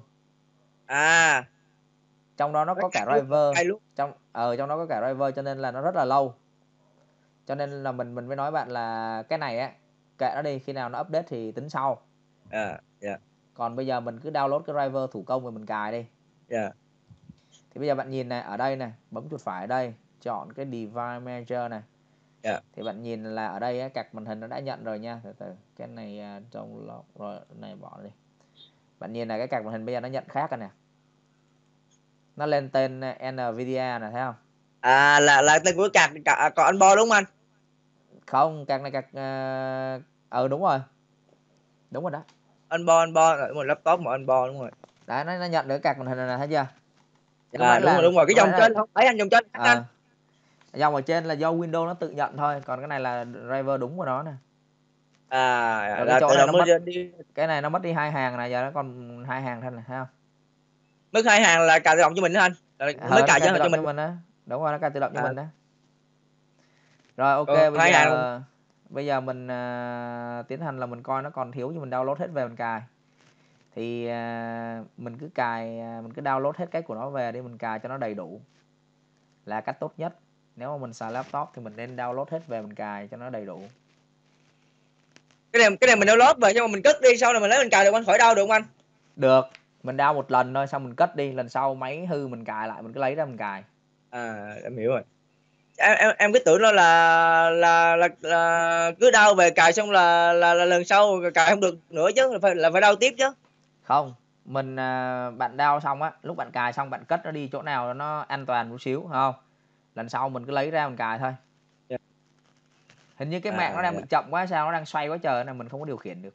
Trong đó nó có cả driver. Trong đó có cả driver, cho nên là nó rất là lâu. Cho nên là mình mới nói bạn là cái này á, kệ nó đi, khi nào nó update thì tính sau. Còn bây giờ mình cứ download cái driver thủ công rồi mình cài đi. Thì bây giờ bạn nhìn này, ở đây này, bấm chuột phải ở đây, chọn cái Device Manager này. Thì bạn nhìn là ở đây các màn hình nó đã nhận rồi nha. Từ từ, cái này trong rồi, này bỏ đi. Bạn nhìn là cái card màn hình bây giờ nó nhận khác rồi nè. Nó lên tên Nvidia này, thấy không? Là tên của card còn onboard đúng không anh? Không, card này card đúng rồi. Đúng rồi đó. Onboard, đúng rồi, laptop mà onboard đúng rồi. Đấy, nó nhận được card màn hình này, thấy chưa? Đúng rồi, cái dòng trên không phải anh, dòng trên anh. Dòng ở trên là do Windows nó tự nhận thôi, còn cái này là driver đúng của nó nè. Cái chỗ này nó mất đi, cái này nó mất đi 2 hàng này, giờ nó còn 2 hàng thôi này, thấy không? Mất 2 hàng là cài tự động cho mình đó anh. Mới cài cho mình đó. Đúng rồi, nó cài tự động cho mình đó. Rồi ok, bây giờ mình tiến hành là mình coi nó còn thiếu, nhưng mình download hết về mình cài. Thì mình cứ download hết cái của nó về để mình cài cho nó đầy đủ, là cách tốt nhất. Nếu mà mình xài laptop thì mình nên download hết về mình cài cho nó đầy đủ. Cái này mình download về nhưng mà mình cất đi, sau này mình lấy mình cài được anh, khỏi đau được không anh? Được, mình download một lần thôi, xong mình cất đi, lần sau máy hư mình cài lại, mình cứ lấy ra mình cài. Em hiểu rồi. Em cứ tưởng đó là cứ download về cài xong là lần sau cài không được nữa chứ, là phải download tiếp chứ. Không, bạn download xong á, lúc bạn cài xong bạn cất nó đi chỗ nào nó an toàn một xíu, không? Lần sau mình cứ lấy ra mình cài thôi. Hình như cái mạng nó đang bị chậm quá sao, nó đang xoay quá trời này, mình không có điều khiển được.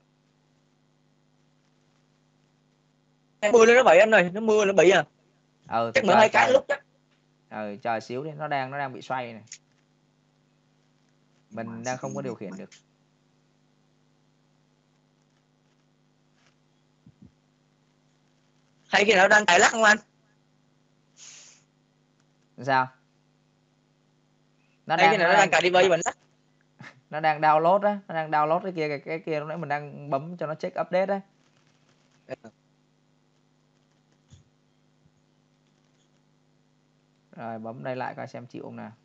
Mưa lên nó bị anh ơi, nó mưa nó bị chắc mở 2 cái lúc chắc. Chờ xíu đi, nó đang bị xoay này. Mình đang không có điều khiển được. Hay khi nào đang cài lắc không anh? Sao? Hay khi nào nó đang cài đi với mình lắc? Nó đang download á, nó đang download cái kia lúc nãy mình đang bấm cho nó check update đấy. Rồi bấm đây lại coi xem chịu không nào.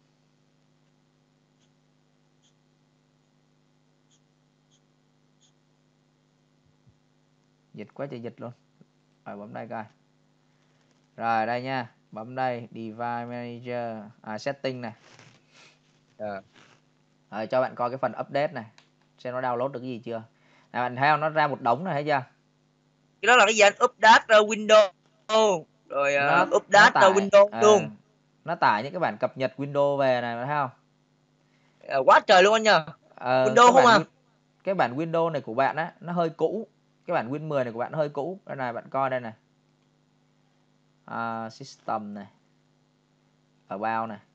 Dịch quá trời dịch luôn. Rồi bấm đây coi. Rồi đây nha, bấm đây Device Manager, setting này. Rồi cho bạn coi cái phần update này, xem nó download được cái gì chưa. Này bạn thấy không, nó ra một đống này, thấy chưa? Cái đó là cái gì anh? Update Windows rồi update Windows luôn. Nó tải những cái bản cập nhật Windows về này, thấy không? Quá trời luôn anh nha. Windows không cái bản Windows này của bạn á, nó hơi cũ. Cái bản Win 10 này của bạn hơi cũ. Đây này, bạn coi đây này. System này. About này.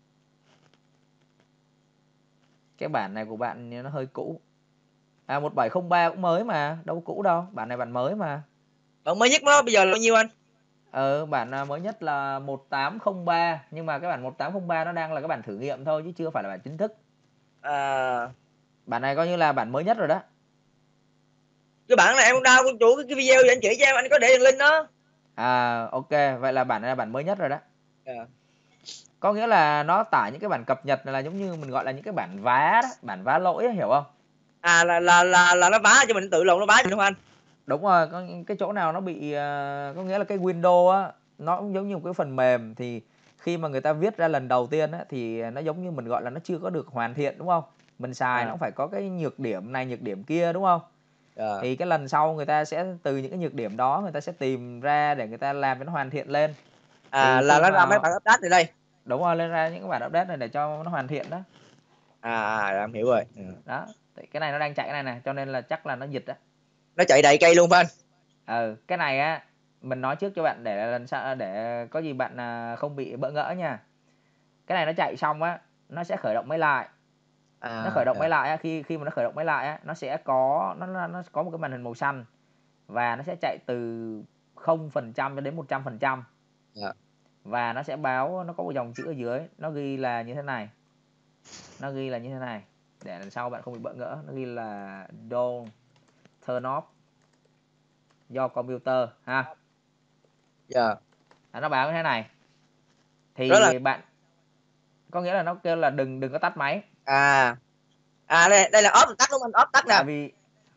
Cái bản này của bạn nó hơi cũ. 1703 cũng mới mà, đâu cũ đâu. Bản này bản mới mà. Bản mới nhất đó bây giờ là bao nhiêu anh? Bản mới nhất là 1803, nhưng mà cái bản 1803 nó đang là cái bản thử nghiệm thôi chứ chưa phải là bản chính thức. Bản này coi như là bản mới nhất rồi đó. Cái bản này em cũng đau con chủ cái video anh chỉ cho em, anh có để đường link đó. Ok, vậy là bản này là bản mới nhất rồi đó. Có nghĩa là nó tải những cái bản cập nhật là giống như mình gọi là những cái bản vá đó, bản vá lỗi đó, hiểu không? Là nó vá cho mình, tự động nó vá cho mình đúng không anh? Đúng rồi, có cái chỗ nào nó bị có nghĩa là cái Windows á, nó cũng giống như một cái phần mềm, thì khi mà người ta viết ra lần đầu tiên á thì nó giống như mình gọi là nó chưa có được hoàn thiện, đúng không? Mình xài nó phải có cái nhược điểm này, nhược điểm kia, đúng không? Thì cái lần sau người ta sẽ từ những cái nhược điểm đó người ta sẽ tìm ra để người ta làm cho nó hoàn thiện lên. Là nó ra mấy bản update từ đây. Đúng rồi, lên ra những cái bản update này để cho nó hoàn thiện đó. Em hiểu rồi. Đó, cái này nó đang chạy cái này nè, cho nên là chắc là nó dịch á. Nó chạy đầy cây luôn phải anh? Cái này á mình nói trước cho bạn để lần sau để có gì bạn không bị bỡ ngỡ nha. Cái này nó chạy xong á, nó sẽ khởi động máy lại. Nó khởi động máy lại á, khi mà nó khởi động máy lại á, nó sẽ có nó có một cái màn hình màu xanh và nó sẽ chạy từ 0% cho đến 100%. Và nó sẽ báo, nó có một dòng chữ ở dưới, nó ghi là như thế này. Nó ghi là như thế này, để lần sau bạn không bị bỡ ngỡ. Nó ghi là don't turn off your computer ha. Nó báo như thế này. Thì bạn có nghĩa là nó kêu là đừng có tắt máy. Đây là off tắt đúng không anh? Off tắt nè. Tại vì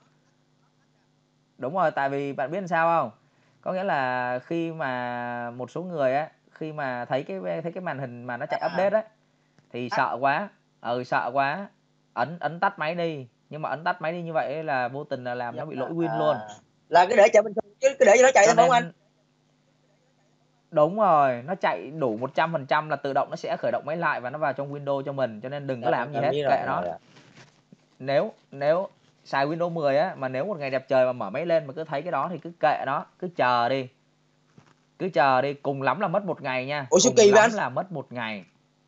đúng rồi, tại vì bạn biết làm sao không? Có nghĩa là khi mà một số người á, khi mà thấy cái màn hình mà nó chạy update á thì sợ quá. Sợ quá. Ấn tắt máy đi, nhưng mà ấn tắt máy đi như vậy là vô tình là làm nó bị lỗi Win luôn. Là cứ để chạy bình thường chứ cứ để cho nó chạy thôi không anh? Đúng rồi, nó chạy đủ 100% là tự động nó sẽ khởi động máy lại và nó vào trong Windows cho mình, cho nên đừng có làm gì hết, kệ nó. Nếu xài Windows 10 á, mà nếu một ngày đẹp trời mà mở máy lên mà cứ thấy cái đó thì cứ kệ nó, cứ chờ đi. Cứ chờ đi, cùng lắm là mất 1 ngày nha. Cùng lắm là mất 1 ngày.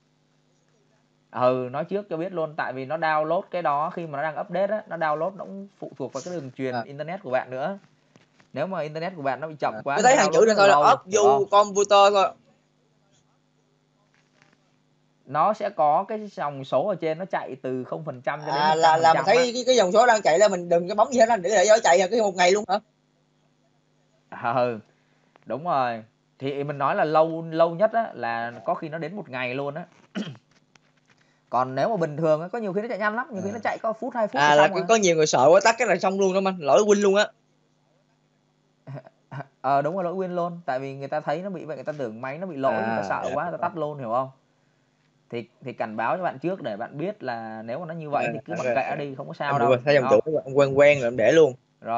Nói trước cho biết luôn, tại vì nó download cái đó khi mà nó đang update á, nó download nó cũng phụ thuộc vào cái đường truyền internet của bạn nữa. Nếu mà internet của bạn nó bị chậm quá, tôi thấy hàng chữ này thôi là off you computer thôi. Nó sẽ có cái dòng số ở trên, nó chạy từ 0% cho đến 100%. Là mình thấy cái dòng số đang chạy là mình đừng cái bấm gì hết anh, để cho nó chạy cái 1 ngày luôn hả? Đúng rồi. Thì mình nói là lâu nhất á là có khi nó đến 1 ngày luôn á. Còn nếu mà bình thường á, có nhiều khi nó chạy nhanh lắm, nhiều khi nó chạy có phút 2 phút là xong rồi. Có nhiều người sợ quá tắt cái là xong luôn đó anh, lỗi Win luôn á. Đúng rồi, lỗi Win luôn, tại vì người ta thấy nó bị vậy, người ta tưởng máy nó bị lỗi, người ta sợ quá, người ta tắt luôn, hiểu không? Thì cảnh báo cho bạn trước để bạn biết là nếu mà nó như vậy thì cứ mặc kệ đi, không có sao đâu. Thấy dòng chữ quen rồi em để luôn.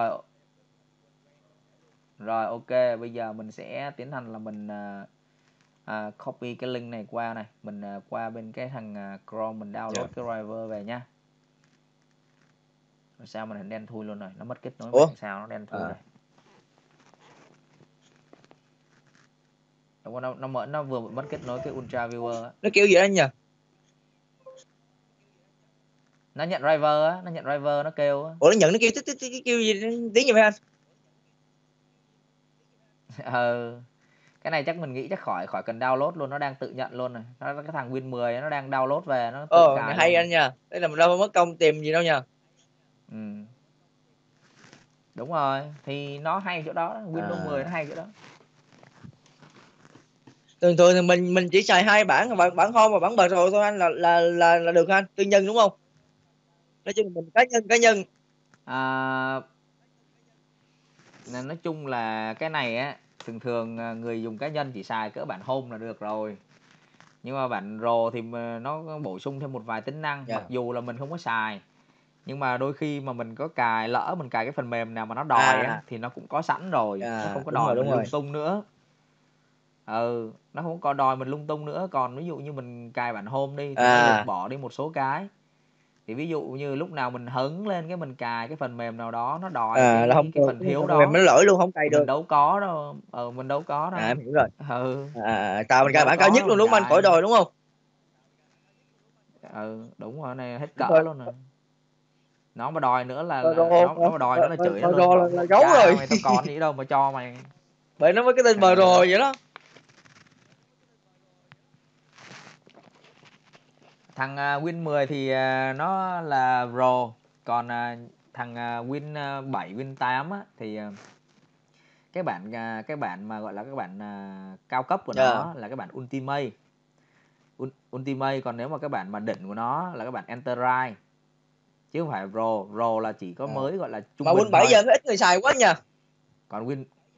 Rồi ok, bây giờ mình sẽ tiến hành là mình copy cái link này qua này, mình qua bên cái thằng Chrome, mình download cái driver về nhá. Rồi sao mình đen thui luôn rồi, nó mất kết nối mạng sao nó đen thui rồi. Đúng không? Nó vừa mất kết nối cái Ultra Viewer á. Nó kêu gì đó anh nhỉ? Nó nhận driver á, nó kêu á. Nó nhận nó kêu gì tiếng gì vậy anh? Cái này chắc mình nghĩ chắc khỏi cần download luôn, nó đang tự nhận luôn rồi. Cái thằng Win 10 nó đang download về, nó tự cài. Hay luôn. Anh nha. Đây là mình đâu mất công tìm gì đâu nha. Đúng rồi, thì nó hay chỗ đó, Windows 10 nó hay chỗ đó. Thường thì mình chỉ xài 2 bản, bản home và bản Pro thôi anh, là được anh, tư nhân đúng không? Nói chung mình cá nhân. Nói chung là cái này á, thường người dùng cá nhân chỉ xài cỡ bản home là được rồi. Nhưng mà bản Pro thì nó bổ sung thêm một vài tính năng, mặc dù là mình không có xài. Nhưng mà đôi khi mà mình có lỡ mình cài cái phần mềm nào mà nó đòi á, thì nó cũng có sẵn rồi, nó không có đòi mình lung tung nữa. Nó không có đòi mình lung tung nữa. Còn ví dụ như mình cài bản home đi thì nó lược bỏ đi một số cái. Thì ví dụ như lúc nào mình hứng lên cái mình cài cái phần mềm nào đó nó đòi cái phần thiếu đó, nó lỗi luôn, không cài được. Mình đâu có đâu. Mình đâu có đâu. Em hiểu rồi. Mình cài bản cao nhất luôn đúng không anh? Khỏi đòi đúng không? Đúng rồi, này hết cỡ luôn rồi. Nó mà đòi nữa là nó mà đòi nữa là chửi nó luôn. Là gấu rồi. Mày tao còn gì đâu mà cho mày. Bởi nó mới cái tên Pro vậy đó. Thằng Win 10 thì nó là Pro, còn thằng Win 7, Win 8 á thì cái bản mà gọi là cái bản cao cấp của nó là cái bản Ultimate. Ultimate, còn nếu mà cái bản mà đỉnh của nó là cái bản Enterprise chứ không phải Pro. Pro là chỉ có mới gọi là trung mà bình Win 7 thôi. giờ nó ít người xài quá nha. Còn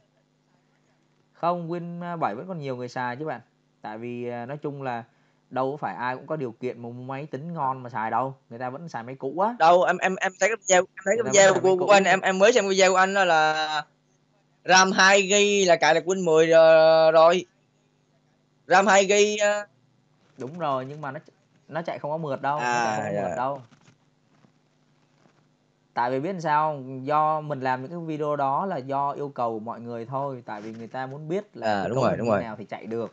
Win 7 vẫn còn nhiều người xài chứ bạn. Tại vì nói chung là đâu có phải ai cũng có điều kiện mà mua máy tính ngon mà xài đâu, người ta vẫn xài máy cũ á. Đâu em thấy cái video của anh, em mới xem video của anh đó là RAM 2GB là cài được Win 10 rồi. RAM 2GB. Đúng rồi, nhưng mà nó chạy không có mượt đâu, nó chạy không có mượt đâu. Tại vì biết sao, do mình làm những cái video đó là do yêu cầu mọi người thôi, tại vì người ta muốn biết là cái cấu hình như nào thì chạy được.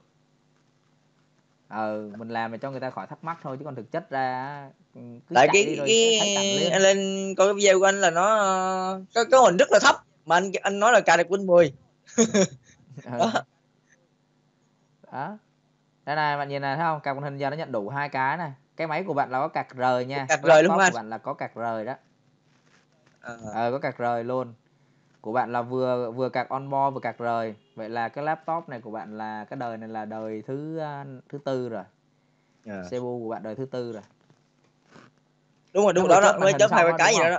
Mình làm để cho người ta khỏi thắc mắc thôi, chứ còn thực chất ra cứ tại chạy đi rồi sẽ thấy tặng lên. Anh lên coi cái video của anh là nó cái cấu hình rất là thấp mà anh nói là cài được Win 10. Đó. Đây này, bạn nhìn này thấy không? Card màn hình giờ nó nhận đủ 2 cái này. Cái máy của bạn là có card rời nha. Card rời luôn anh. Của bạn là có card rời đó. Có card rời luôn. Của bạn là vừa card onboard vừa card rời. Vậy là cái laptop này của bạn là cái đời này là đời thứ tư rồi. CPU của bạn đời thứ 4 rồi. Đúng rồi đó, mới chớp 2 cái gì đó.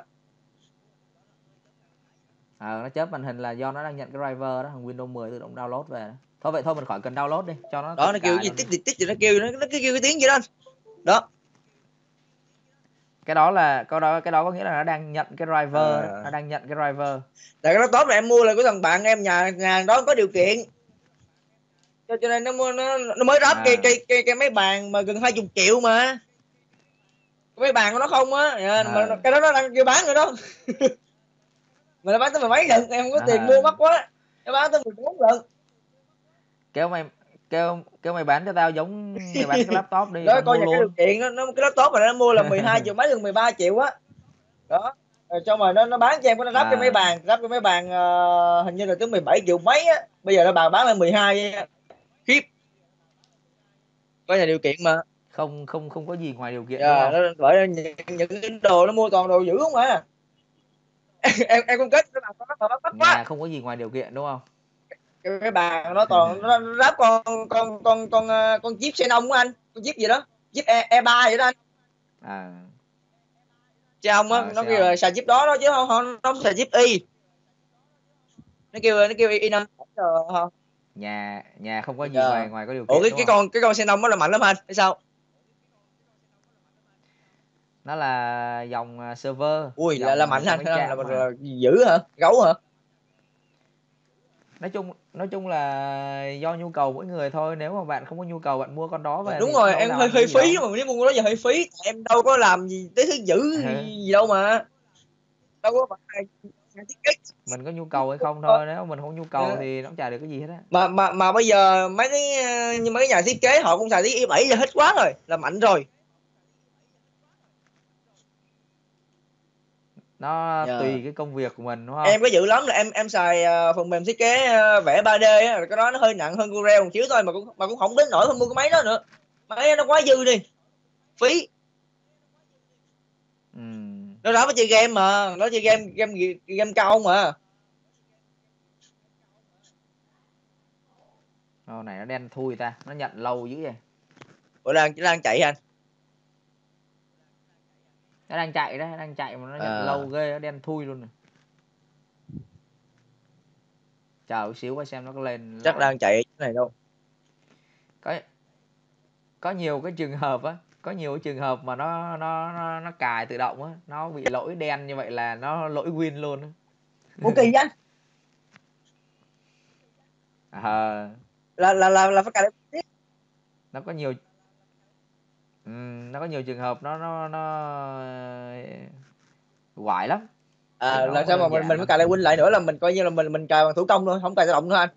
Nó chớp màn hình là do nó đang nhận cái driver đó, thằng Windows 10 tự động download về đó. Thôi vậy thôi mình khỏi cần download đi cho nó. Đó nó kêu gì tích gì nó kêu cái tiếng gì đó. Đó. Cái đó có nghĩa là nó đang nhận cái driver đó, nó đang nhận cái driver. Tại cái laptop này em mua là của thằng bạn em nhà đó có điều kiện. Cho nên nó mới ráp cái máy bàn mà gần 20 triệu mà. Cái máy bàn của nó không á, mà cái đó nó đang kêu bán rồi đó. Mà nó bán tới 10 mấy lần, em có tiền mua mắc quá. Nó bán tới 14 lần. Kêu mày bán cho tao giống mày bán cái laptop đi. Đó coi nhà cái điều kiện nó cái laptop mà nó mua là 12 triệu mấy gần 13 triệu á. Đó. Rồi xong rồi nó bán cho em, nó ráp cái máy bàn hình như là tới 17 triệu mấy á. Bây giờ nó bán lên 12 khiếp. Có nhà điều kiện mà. Không có gì ngoài điều kiện đúng không? Nó bởi những cái đồ nó mua toàn đồ dữ không à. em cũng kết nó bắt quá. Nhà không có gì ngoài điều kiện đúng không? Cái bàn nó toàn nó ráp con chip Xenon của anh, con chip gì đó, chip E3 vậy đó anh. Chứ ông á nó kêu là xài chip đó chứ không nó xài chip Y. Nó kêu Y5 rồi. Nhà không có gì ngoài có điều kiện. Ủa cái con Xenon đó là mạnh lắm anh hay sao? Nó là dòng server. Ui là mạnh anh, là dữ hả? Gấu hả? Nói chung là do nhu cầu mỗi người thôi. Nếu mà bạn không có nhu cầu bạn mua con đó về. Đúng rồi, em hơi phí mà nếu mua con đó giờ hơi phí. Em đâu có làm gì tới thứ dữ gì đâu mà. Đâu có phải mình có nhu cầu hay không thôi. Nếu mình không nhu cầu thì nó không trả được cái gì hết á. Mà bây giờ mấy cái nhà thiết kế họ cũng xài tiếng i7 là hết quá rồi, là mạnh rồi. Nó tùy cái công việc của mình đúng không? Em có dữ lắm là em xài phần mềm thiết kế vẽ 3D á, cái đó nó hơi nặng hơn Corel một xíu thôi mà cũng không đến nỗi không mua cái máy đó nữa. Máy nó quá dư đi. Phí. Nó đó mới chơi game mà, nó chơi game cao mà. Này nó đen thui ta, nó nhận lâu dữ vậy. Ủa đang chạy anh? Nó đang chạy đó, đang chạy mà nó nhận lâu ghê, nó đen thui luôn. Chờ một xíu qua xem nó có lên. Chắc đang chạy cái này đâu. Có nhiều cái trường hợp á, mà nó cài tự động á, nó bị lỗi đen như vậy là nó lỗi Win luôn á. Ủa kỳ vậy? Là phải cài lại. Nó có nhiều trường hợp nó quại lắm. Là sao mà mình mới cài lại Win lại nữa, là mình coi như là mình cài bằng thủ công thôi, không cài tự động nữa anh.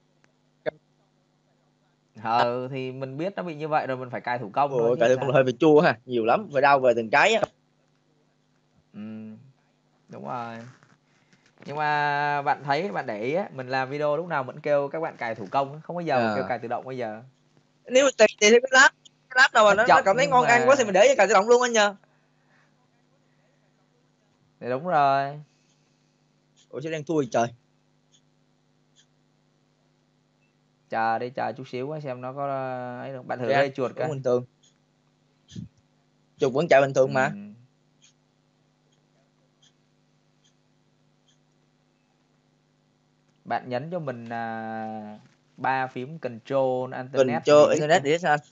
Thì mình biết nó bị như vậy rồi mình phải cài thủ công thôi. Cài thủ công là hơi bị chua ha, nhiều lắm, phải đau về từng cái á. Đúng rồi. Nhưng mà bạn thấy, bạn để ý á, mình làm video lúc nào vẫn kêu các bạn cài thủ công, không bao giờ mình kêu cài tự động bây giờ. Nếu tùy theo cái lab nào mà nó cảm thấy ngon ăn quá thì mình để cài tự động luôn anh nhờ. Thì đúng rồi. Ủa chứ đang thui trời. Chờ đi, chờ chút xíu xem nó có ấy được. Bạn thử đây chuột coi. Bình thường. Chuột vẫn chạy bình thường mà. Bạn nhấn cho mình 3 phím Control Internet Control Internet để sao anh?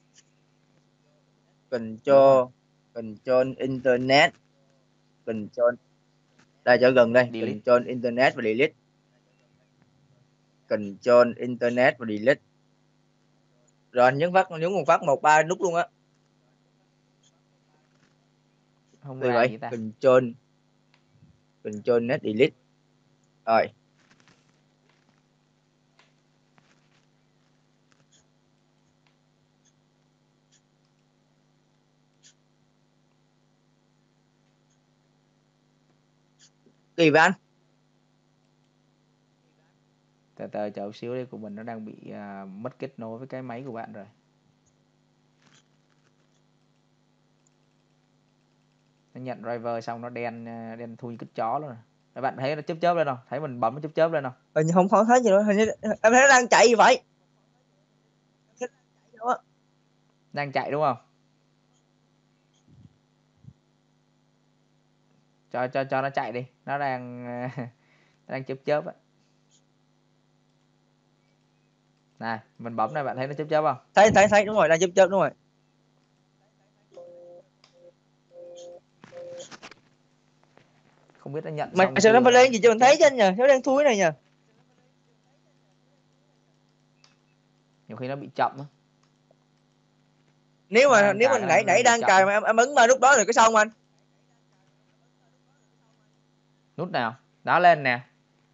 Control Internet, Control đây cho gần đây, delete. Control Internet và delete. Control Internet và delete. Rồi anh nhấn một phát 1-3 nút luôn á. Không ra vậy ta. Control Net delete. Rồi. Kỳ vậy anh? Từ từ chờ một xíu đi, của mình nó đang bị mất kết nối với cái máy của bạn rồi. Nó nhận driver xong nó đen thui cứt chó luôn rồi. Các bạn thấy nó chớp lên không? Thấy mình bấm nó chớp lên không? Không thấy gì nữa, hình như em thấy nó đang chạy gì vậy? Đang chạy đúng không? Cho nó chạy đi, nó đang chớp á. Này, mình bấm này bạn thấy nó chớp không? Thấy đúng rồi, đang chớp đúng rồi. Không biết nó nhận mà xong sao nó phải lên gì cho mình thấy chứ anh nhỉ? Nó đang thui này nhỉ? Nhiều khi nó bị chậm á. Nếu mình nãy đang cài mà em ấn vào lúc đó rồi cái xong anh. Nút nào? Đó lên nè.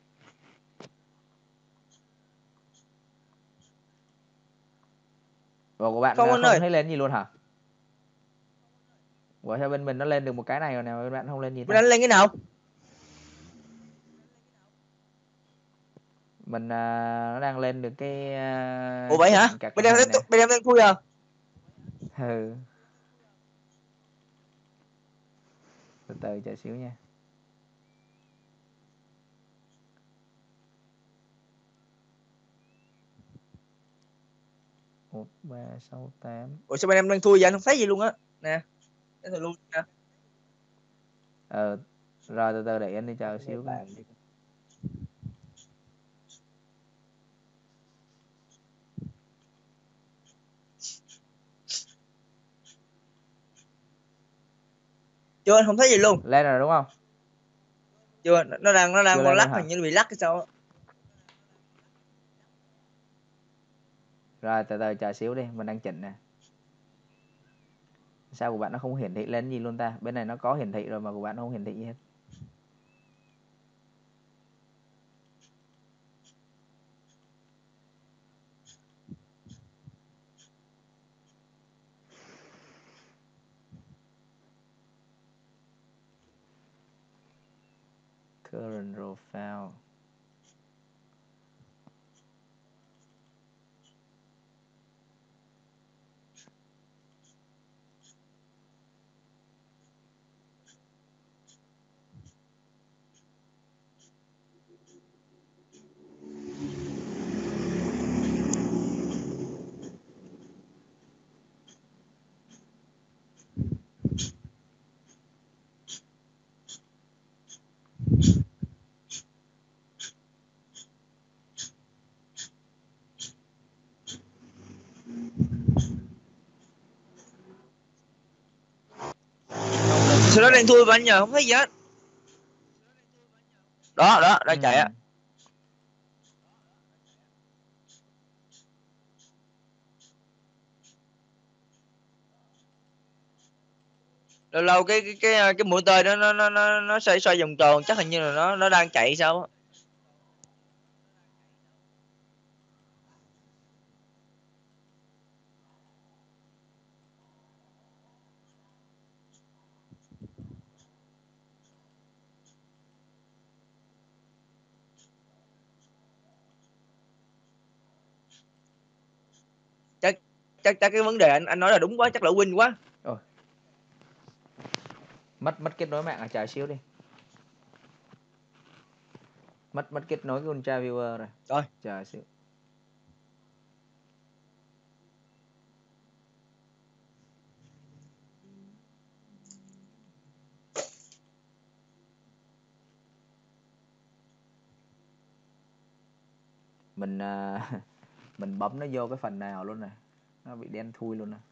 Ủa của bạn không thấy lên gì luôn hả? Ủa theo bên mình nó lên được một cái này rồi nè, bên bạn không lên gì ta? Bên anh lên cái nào? Mình nó đang lên được cái Ủa vậy hả? Bên em đang thui à? Ừ. Từ từ chờ xíu nha. 1, 3, 6, 8. Ủa sao bên em đang thui vậy anh không thấy gì luôn á? Nè. Cái thôi luôn nè. Rồi từ từ để anh đi chờ xíu coi. Chưa anh không thấy gì luôn. Lên rồi đúng không? Chưa, nó đang còn lắc, hình như bị lắc hay sao. Rồi từ từ chờ xíu đi, mình đang chỉnh nè. Sao của bạn nó không hiển thị lên gì luôn ta? Bên này nó có hiển thị rồi mà của bạn không hiển thị gì hết. Current profile. Sao nó đang thui vậy anh nhờ, không thấy gì hết. Đó, đang chạy á. Lâu lâu cái mũi tên nó xoay vòng tròn, chắc hình như là nó đang chạy sao á. Chắc cái vấn đề anh nói là đúng quá, chắc là win quá. Rồi. Mất kết nối mạng, chờ xíu đi. Mất kết nối cái Ultra Viewer rồi. Rồi, chờ xíu. Mình mình bấm nó vô cái phần nào luôn này, nó bị đen thui luôn này.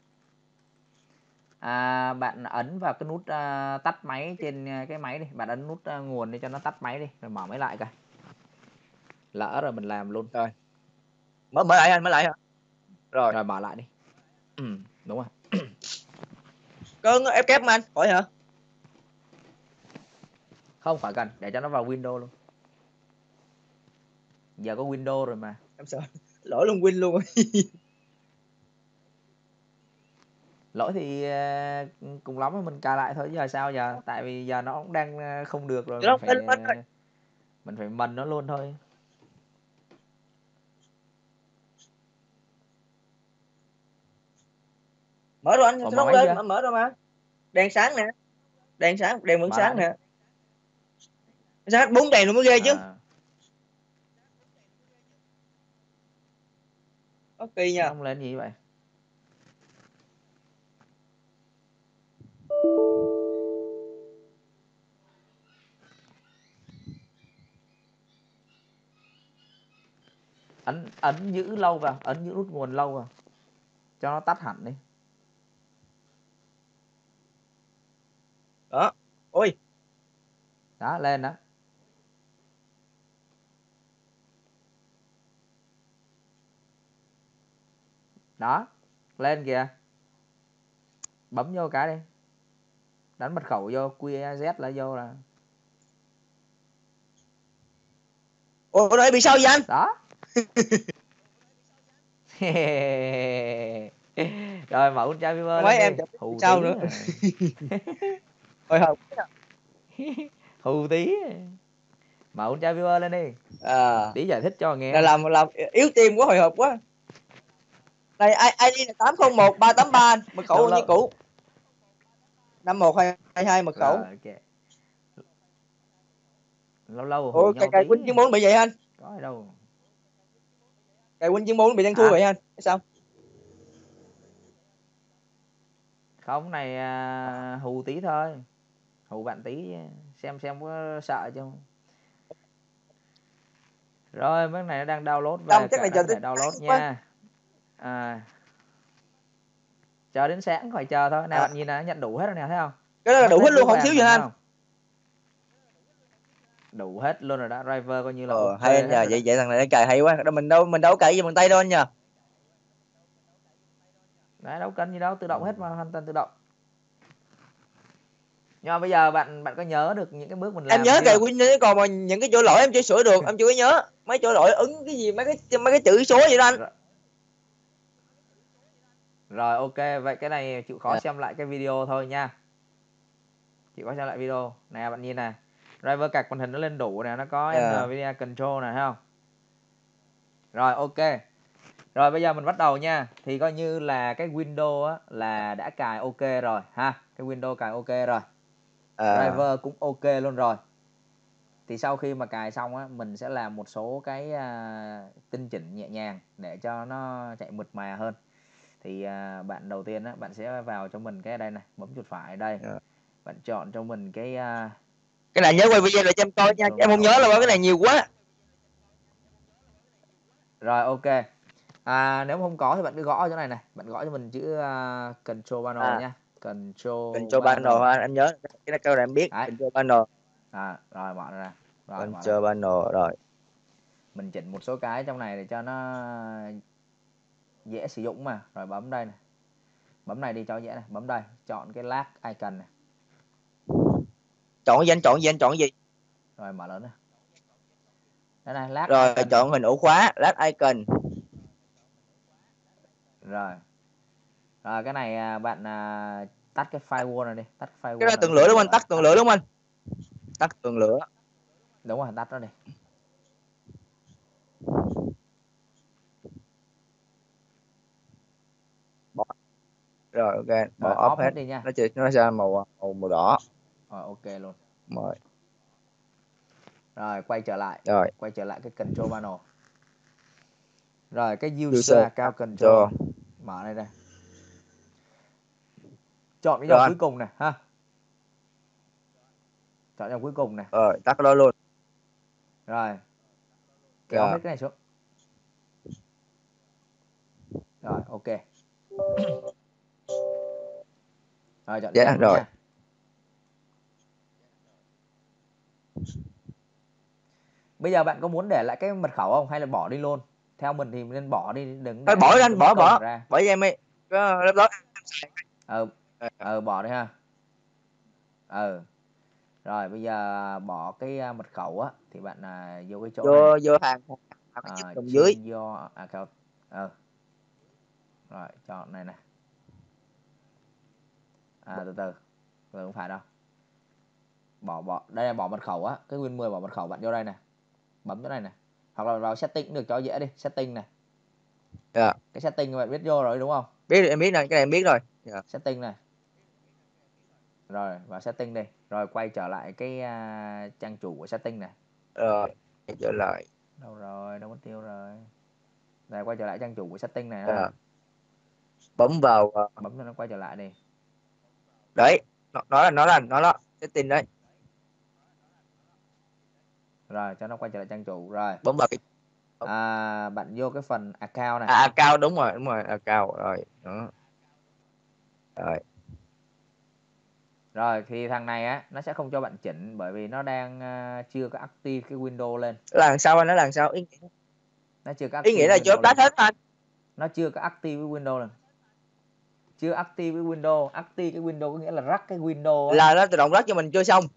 Bạn ấn vào cái nút tắt máy trên cái máy đi, bạn ấn nút nguồn đi cho nó tắt máy đi, rồi mở máy lại coi. Lỡ rồi mình làm luôn. Rồi. Mở lại anh, mở lại hả? Rồi. Rồi mở lại đi. Đúng rồi. Có ép kép mà anh, khỏi hả? Không phải cần, để cho nó vào Windows luôn. Giờ có Windows rồi mà. Em sợ lỗi luôn Win luôn. Lỗi thì cùng lắm mình cài lại thôi, giờ sao giờ, tại vì giờ nó cũng đang không được rồi, mình phải mần nó luôn thôi. Mở rồi anh, nó lên, mở rồi mà. Đèn sáng nè. Đèn sáng, đèn vẫn sáng nè. Sáng 4 đèn luôn mới ghê chứ. Ok nha. Không lên gì vậy? Ấn giữ lâu vào, ấn giữ nút nguồn lâu vào cho nó tắt hẳn đi. Đó. Ôi. Đó, lên đó. Đó, lên kìa. Bấm vô cái đi. Đánh mật khẩu vô, QZ là vô là. Ủa đây bị sao vậy anh? Đó. Rồi mở con trai Viber mấy lên em đi. Hù sao tí nữa. Hồi hộp. Hù tí. Mở con trai Viber lên đi. Tí giải thích cho nghe. Là làm yếu tim quá, hồi hộp quá. Này ID là 801383 anh, mật khẩu như cũ. 5122 mật khẩu. Rồi, okay. Lâu hù nhau cài tí. Win 94 bị vậy anh? Có gì đâu. Cài Win 94 bị đen thui vậy anh? Sao? Không, này hù tí thôi. Hù bạn tí xem có sợ chứ không. Rồi mấy này nó đang download về, Chắc là để download nha. Chờ đến sáng khỏi chờ thôi. Nào bạn nhìn là nhận đủ hết rồi nè, thấy không? Cái đó là đủ hết luôn, không thiếu gì anh. Đủ hết luôn rồi đó, driver coi như là ok. Hay anh nhờ, vậy thằng này nó cài hay quá. Mình đâu cài gì bằng tay đâu anh nhờ. Đấy, đâu cần gì đâu, tự động hết mà, hoàn toàn tự động. Nhưng mà bây giờ bạn có nhớ được những cái bước mình làm? Em nhớ cài Win, còn mà những cái chỗ lỗi em chưa sửa được, em chưa có nhớ. Mấy chỗ lỗi ứng cái gì, mấy cái chữ số vậy đó anh. Rồi ok, vậy cái này chịu khó xem lại cái video thôi nha. Chịu khó xem lại video. Nè bạn nhìn này. Driver cạc màn hình nó lên đủ nè, nó có NVIDIA Control này, thấy không? Rồi ok. Rồi bây giờ mình bắt đầu nha. Thì coi như là cái Windows á, là đã cài ok rồi ha. Cái Windows cài ok rồi. Driver cũng ok luôn rồi. Thì sau khi mà cài xong á, mình sẽ làm một số cái tinh chỉnh nhẹ nhàng để cho nó chạy mượt mà hơn. Thì bạn đầu tiên á, bạn sẽ vào cho mình cái đây này, bấm chuột phải ở đây. Bạn chọn cho mình cái này nhớ quay video lại cho em coi nha, em không nhớ là cái này nhiều quá. Rồi ok. Nếu không có thì bạn cứ gõ chỗ này này, bạn gõ cho mình chữ Control Panel nha. Control Panel ha, em nhớ cái câu này em biết. Đấy. Control Panel. Rồi mở ra. Control Panel rồi. Mình chỉnh một số cái trong này để cho nó dễ sử dụng mà. Rồi bấm đây này. Bấm này đi cho dễ này, bấm đây, chọn cái lag icon này. Chọn gì anh, chọn gì? Rồi mở lớn này. Đây này, lag rồi icon chọn hình ổ khóa, lag icon. Rồi cái này bạn tắt cái firewall này đi, tắt firewall. Cái này tường lửa đúng không anh? Tắt tường lửa đúng không anh? Tắt tường lửa. Đúng rồi, tắt nó đi. Rồi ok, bỏ off hết đi nha. Nó ra màu đỏ. Rồi ok luôn. Rồi quay trở lại. Quay trở lại cái control panel. Rồi cái user account control. Mở đây đây. Chọn cái dòng cuối cùng này ha. Chọn dòng cuối cùng này. Tắt cái đó luôn. Rồi kéo hết cái này xuống. Rồi, ok. Rồi, chọn Dạ, rồi. nha. Bây giờ bạn có muốn để lại cái mật khẩu không hay là bỏ đi luôn? Theo mình thì nên bỏ đi, đừng để Thôi bỏ lên, bỏ ra. Bỏ cho em ấy. Có laptop. Bỏ đi ha. Rồi bây giờ bỏ cái mật khẩu á thì bạn vô cái chỗ này. Vô hàng đồng dưới. Change your account. Rồi chọn này này. Từ từ không phải đâu. Bỏ đây là bỏ mật khẩu á, cái Win 10 bỏ mật khẩu bạn vô đây này. Bấm chỗ này này. Hoặc là vào setting cũng được cho dễ đi, setting này. Dạ. Cái setting các bạn biết vô rồi đúng không? Biết rồi, em biết rồi, cái này em biết rồi. Dạ. Setting này. Rồi vào setting đi, rồi quay trở lại cái trang chủ của setting này. Rồi, trở lại. Đâu rồi, đâu mất tiêu rồi. Đây quay trở lại trang chủ của setting này ha. Bấm vào, bấm cho nó quay trở lại đi. Đấy, nó là setting đấy. Rồi cho nó quay trở lại trang chủ rồi. Bấm vào cái bạn vô cái phần account này. Account, đúng rồi, account rồi. Đó. Rồi thì thằng này á nó sẽ không cho bạn chỉnh bởi vì nó đang chưa có active cái window lên. Làm sao anh, nó làm sao? Nó chưa có active. Ý nghĩa là chưa update hết anh. Nó chưa có active cái window lên. Chưa active cái window, active cái window có nghĩa là rắc cái window á. Là nó tự động rắc cho mình chưa xong.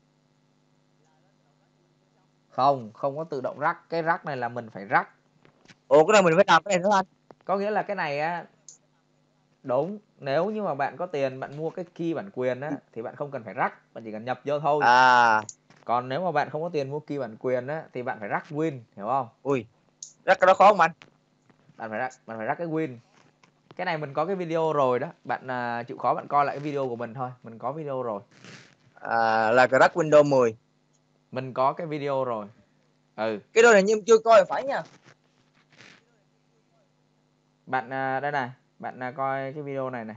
Không có tự động rắc, cái rắc này là mình phải rắc. Ủa cái này mình phải làm cái này nữa anh? Có nghĩa là cái này á, đúng, nếu như mà bạn có tiền bạn mua cái key bản quyền á thì bạn không cần phải rắc, bạn chỉ cần nhập vô thôi. Còn nếu mà bạn không có tiền mua key bản quyền á thì bạn phải rắc win, hiểu không? Ui, rắc cái đó khó không anh? Bạn phải rắc cái win. Cái này mình có cái video rồi đó, bạn chịu khó bạn coi lại cái video của mình thôi, mình có video rồi. Là cái rắc Windows 10. Mình có cái video rồi. Cái đó này nhưng chưa coi phải nha. Bạn đây này, bạn coi cái video này này.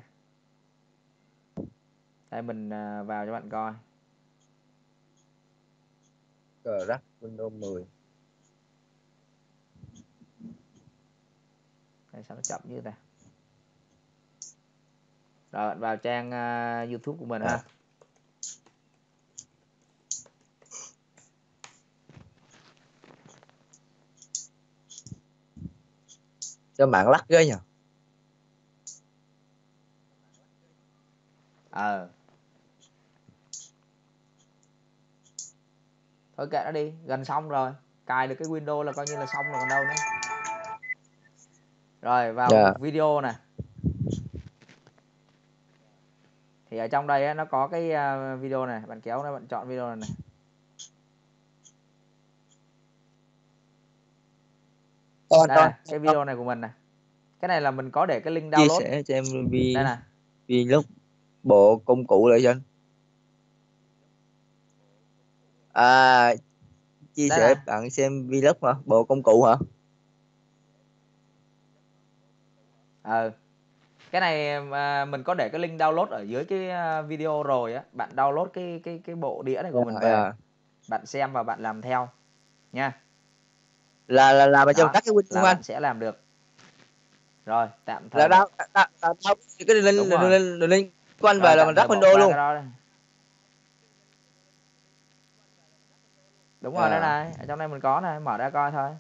Đây mình vào cho bạn coi. Rắc Windows 10. Đây sao nó chậm như thế này. Rồi bạn vào trang YouTube của mình ha. Cho mạng lắc ghê nhờ. Thôi kệ nó đi, gần xong rồi. Cài được cái Windows là coi như là xong rồi còn đâu nữa. Rồi vào video nè. Thì ở trong đây á, nó có cái video này, bạn kéo nó, bạn chọn video này này. Đây này, cái video này của mình này. Cái này là mình có để cái link download. Chia sẻ cho em đây nè. Vlog bộ công cụ lại cho anh. Chia đây sẻ nè. bạn xem vlog hả? Bộ công cụ hả? Cái này mình có để cái link download ở dưới cái video rồi á. Bạn download cái bộ đĩa này của mình về. Bạn xem và bạn làm theo nha. Là làm cho các cái Windows bạn sẽ làm được. Rồi, tạm thời là đâu cái link của anh về là mình rắc Windows luôn. Đúng rồi, đây này, ở trong đây mình có này, mở ra coi thôi.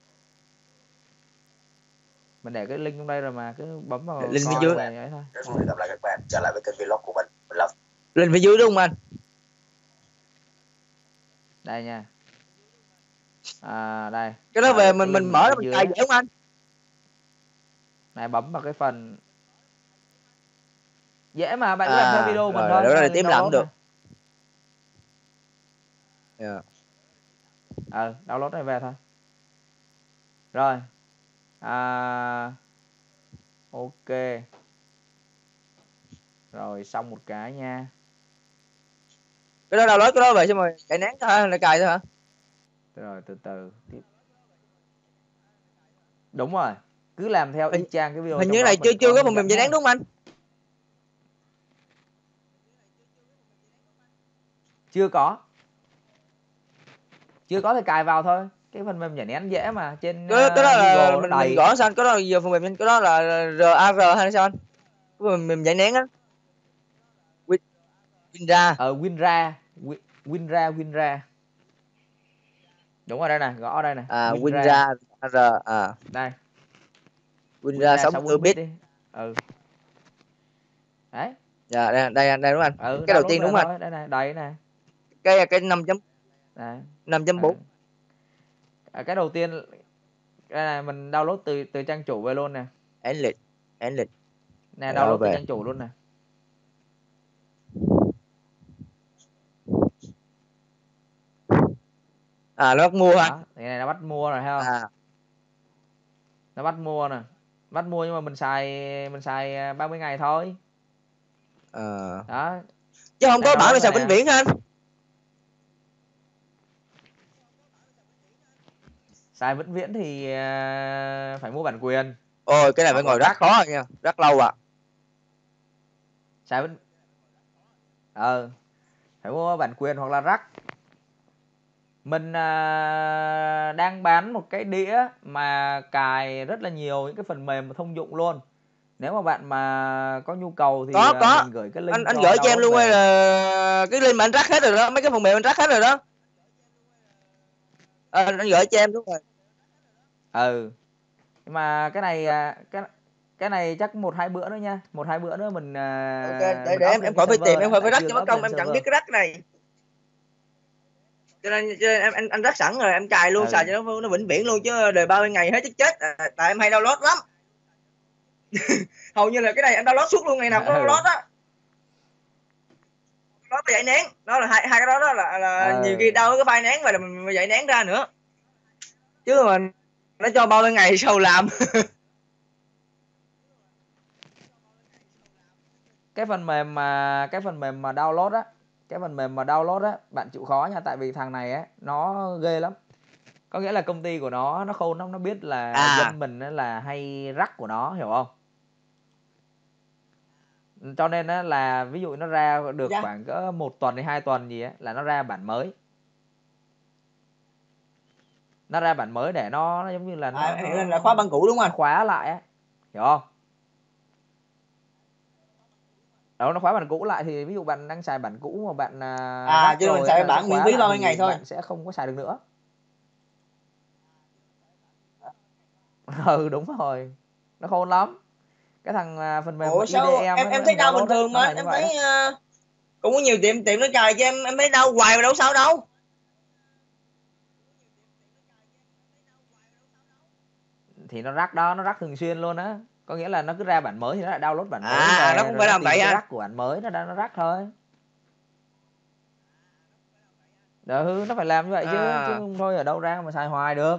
Mình để cái link trong đây rồi mà, cứ bấm vào link phía dưới này ấy thôi. Rất vui được gặp lại các bạn, trở lại với kênh vlog của mình Lộc. Link phía dưới đúng không anh? Đây nha. Đây. Cái đó về mình mở ra mình cài dễ không anh? Này bấm vào cái phần dễ mà, bạn cứ làm theo video của mình thôi. Đó là tím lắm được. Download này về thôi. Rồi. Ok. Rồi xong một cái nha. Cái đó download cái đó về xong rồi cài nén thôi hả? Lại cài thôi hả? Rồi từ từ tiếp. Đúng rồi. Cứ làm theo y chang cái video. Hình như này chưa có phần mềm giải nén đúng không anh? Chưa có thì cài vào thôi. Cái phần mềm nhảy nén dễ mà, trên cái đó là Google mình gõ sao anh? Cái đó là giờ phần mềm, cái đó là RAR hay sao anh? Cái phần mềm nhảy nén á. WinRAR. WinRAR. Đúng rồi, đây nè, gõ đây nè. WinRAR. Đây. WinRAR 64 bit. đi. Đấy. Dạ, đây đúng không anh? Cái đầu tiên đúng không anh? Đây này, đây nè. Cái 5.4. Cái đầu tiên đây này, mình download từ trang chủ về luôn nè. Endless. Nè, download từ trang chủ luôn nè. Nó bắt mua hả? Cái này nó bắt mua rồi thấy không? Nó bắt mua nè. Bắt mua nhưng mà mình xài 30 ngày thôi. Đó. Chứ không có bảo là xài vĩnh viễn hả anh? Xài vĩnh viễn thì phải mua bản quyền. Ôi, cái này phải ngồi rất khó nha, rất lâu ạ. Xài vĩnh phải mua bản quyền hoặc là rắc. Mình đang bán một cái đĩa mà cài rất là nhiều những cái phần mềm thông dụng luôn. Nếu mà bạn mà có nhu cầu thì có. mình gửi cái link anh gửi cho em luôn hay là cái link mà anh rắc hết rồi đó, mấy cái phần mềm anh rắc hết rồi đó. Anh gửi cho em đúng rồi. Nhưng mà cái này chắc 1-2 bữa nữa nha. 1-2 bữa nữa mình ok, để em khỏi phải tìm, em khỏi phải rắc cho mất công, em chẳng biết cái rắc này. Cho nên anh rắc sẵn rồi, em cài luôn, xài cho nó vĩnh viễn luôn, chứ đời 30 ngày hết chết. Tại em hay download lắm. Hầu như là cái này em download suốt luôn, ngày nào cũng download á. Đó là dạy nén, đó là hai cái đó là nhiều khi đau cái file nén và là mình dạy nén ra nữa. Chứ mà nó cho 30 ngày sau làm. cái phần mềm mà download á, bạn chịu khó nha, tại vì thằng này á nó ghê lắm. Có nghĩa là công ty của nó khôn lắm, nó biết là dân mình là hay rắc của nó, hiểu không? Cho nên á là ví dụ nó ra được khoảng cỡ 1 tuần hay 2 tuần gì á là nó ra bản mới. Nó ra bản mới để nó giống như là nó là khóa bản cũ đúng không? Khóa lại á, hiểu không? Đó, nó khóa bản cũ lại thì ví dụ bạn đang xài bản cũ mà bạn chứ mình xài bản miễn phí 30 ngày thôi, bạn sẽ không có xài được nữa. Đúng rồi, nó khôn lắm. Cái thằng phần mềm IDM em thấy đau bình thường mà em thấy cũng có nhiều tiệm nó cài cho em thấy đau hoài mà đâu sao đâu. Thì nó rắc đó, nó rắc thường xuyên luôn á. Có nghĩa là nó cứ ra bản mới thì nó lại download bản mới về, nó cũng phải làm vậy ha. Rắc của bản mới nó rắc thôi. Nó phải làm như vậy chứ không thôi ở đâu ra mà xài hoài được.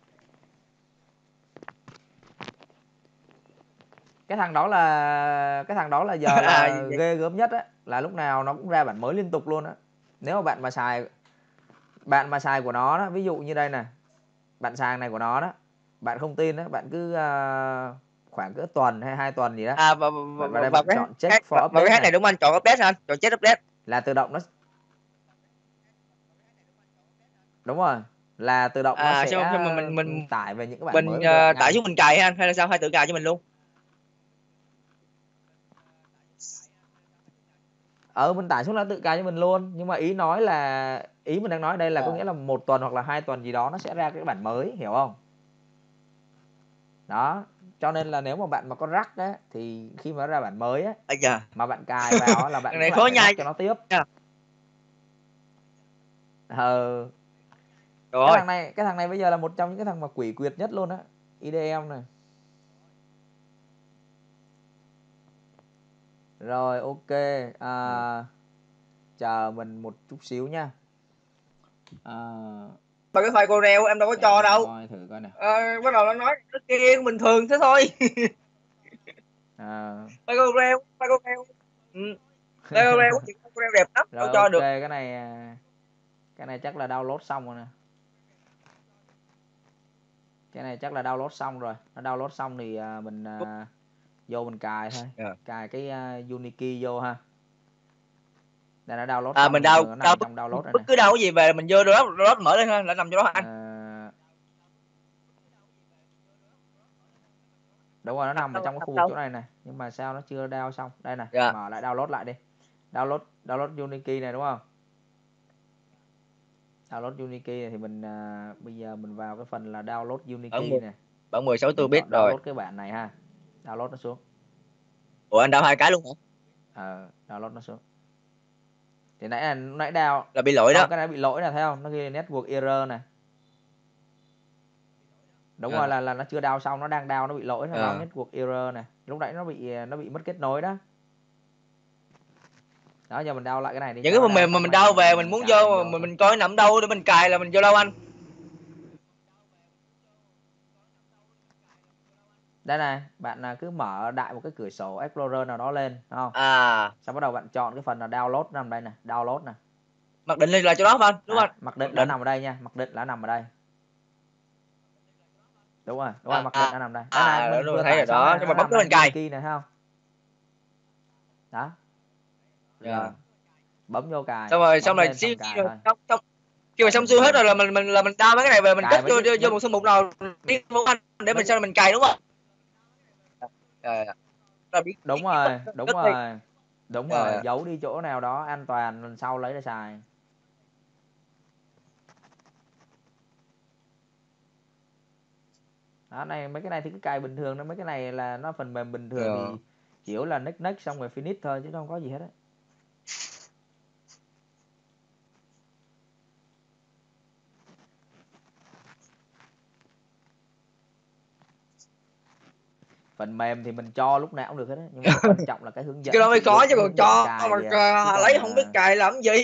Cái thằng đó là giờ là ghê gớm nhất á, là lúc nào nó cũng ra bản mới liên tục luôn á. Nếu mà bạn mà xài của nó đó, ví dụ như đây nè, bạn xài này của nó đó, bạn không tin đó, bạn cứ khoảng cỡ tuần hay 2 tuần gì đó. Và đây bạn chọn check for update. Cái này đúng không anh? Chọn update anh, chọn check update là tự động nó đúng rồi, là tự động nó sẽ mình tải về những cái bản mới. Mình tải xuống mình cài anh hay là sao, hay tự cài cho mình luôn? Mình tải xuống là tự cài cho mình luôn, nhưng mà ý mình đang nói đây là có nghĩa là 1 tuần hoặc là 2 tuần gì đó nó sẽ ra cái bản mới, hiểu không? Đó, cho nên là nếu mà bạn mà có rắc á thì khi mà ra bản mới á mà bạn cài vào là bạn này khó nhai cho nó tiếp. Cái thằng này bây giờ là một trong những cái thằng mà quỷ quyệt nhất luôn á, IDM này. Rồi ok, chờ mình một chút xíu nha. Mà cái file Corel em đâu có cho đâu. Coi thử coi nè. Bắt đầu nó nói nó kia bình thường thế thôi. File Corel. File Corel đẹp lắm, đâu cho được. Cái này chắc là download xong rồi nè. Cái này chắc là download xong rồi. Nó download xong thì mình vô mình cài thôi. Cài cái Unity vô ha. Đây nó download xong. Mình download bất cứ đâu cái gì về mình vô download mở lên thôi, là nằm chỗ đó anh. Đúng rồi, nó nằm ở trong cái khu vực chỗ này này, nhưng mà sao nó chưa download xong. Đây này, mở lại download lại đi. Download Unity này đúng không? Download Unity này thì mình bây giờ mình vào cái phần là download Unity này. Bản 16 bit download rồi. cái bản này ha. Download nó xuống. Ủa anh download 2 cái luôn hả? Download nó xuống. Thì nãy download là bị lỗi đó. Cái này bị lỗi nè, thấy không? Nó ghi network error này. Đúng rồi, là nó chưa download xong, nó đang download, nó bị lỗi, nó báo network error này. Lúc nãy nó bị mất kết nối đó. Đó, giờ mình download lại cái này đi. Những cái phần mềm mà mình download về mình muốn vô mà mình coi nằm đâu để mình cài là mình vô đâu anh? Đây này, bạn cứ mở đại một cái cửa sổ Explorer nào đó lên, đúng không? Xong bắt đầu bạn chọn cái phần là download nằm đây này, download này. Mặc định là chỗ đó không anh? Đúng không? Mặc định là nằm ở đây nha, mặc định là nằm ở đây. Đúng rồi, mặc định là nằm đây. Đây này, mình vừa thấy rồi đó, nhưng mà bấm cái mình cài. Này thấy không? Đó. Rồi. Bấm vô cài. Xong rồi khi mà xong xuôi hết rồi là mình download mấy cái này về mình cất vô một số mục nào để mình sau mình cài đúng không? Đúng rồi, giấu đi chỗ nào đó an toàn lần sau lấy ra xài. Đó, này mấy cái này thì cứ cài bình thường đó, mấy cái này là nó phần mềm bình thường thì chỉ yếu là next xong rồi finish thôi chứ không có gì hết đấy. Phần mềm thì mình cho lúc nào cũng được hết đấy, nhưng mà quan trọng là cái hướng dẫn. Cái đó mới khó chứ còn cho mà lấy không biết cài làm gì.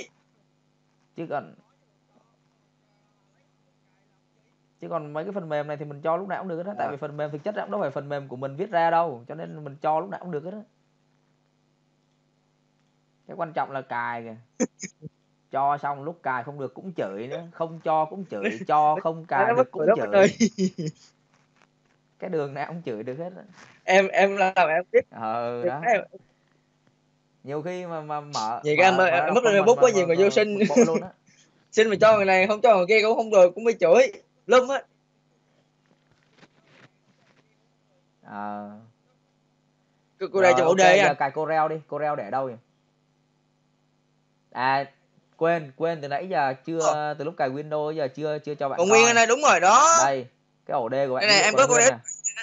Chứ còn mấy cái phần mềm này thì mình cho lúc nào cũng được hết á, tại vì phần mềm thực chất cũng đâu phải phần mềm của mình viết ra đâu, cho nên mình cho lúc nào cũng được hết á. Cái quan trọng là cài kìa. Cho xong lúc cài không được cũng chửi nữa, không cho cũng chửi, cho không cài được cũng chửi. Cái đường nào cũng chửi được hết á. Em làm em biết. Đó. Nhiều khi mà mở vậy em mất lên Facebook có gì mà vô sinh luôn á. Xin mà cho người này không cho người kia cũng không được, cũng bị chửi lum á. Cô đây cho ổ đê giờ cài Corel đi, Corel để đâu vậy? Quên từ nãy giờ chưa, từ lúc cài Windows giờ chưa cho bạn còn nguyên này đúng rồi đó. Đây, cái ổ đê của bạn này em có Corel.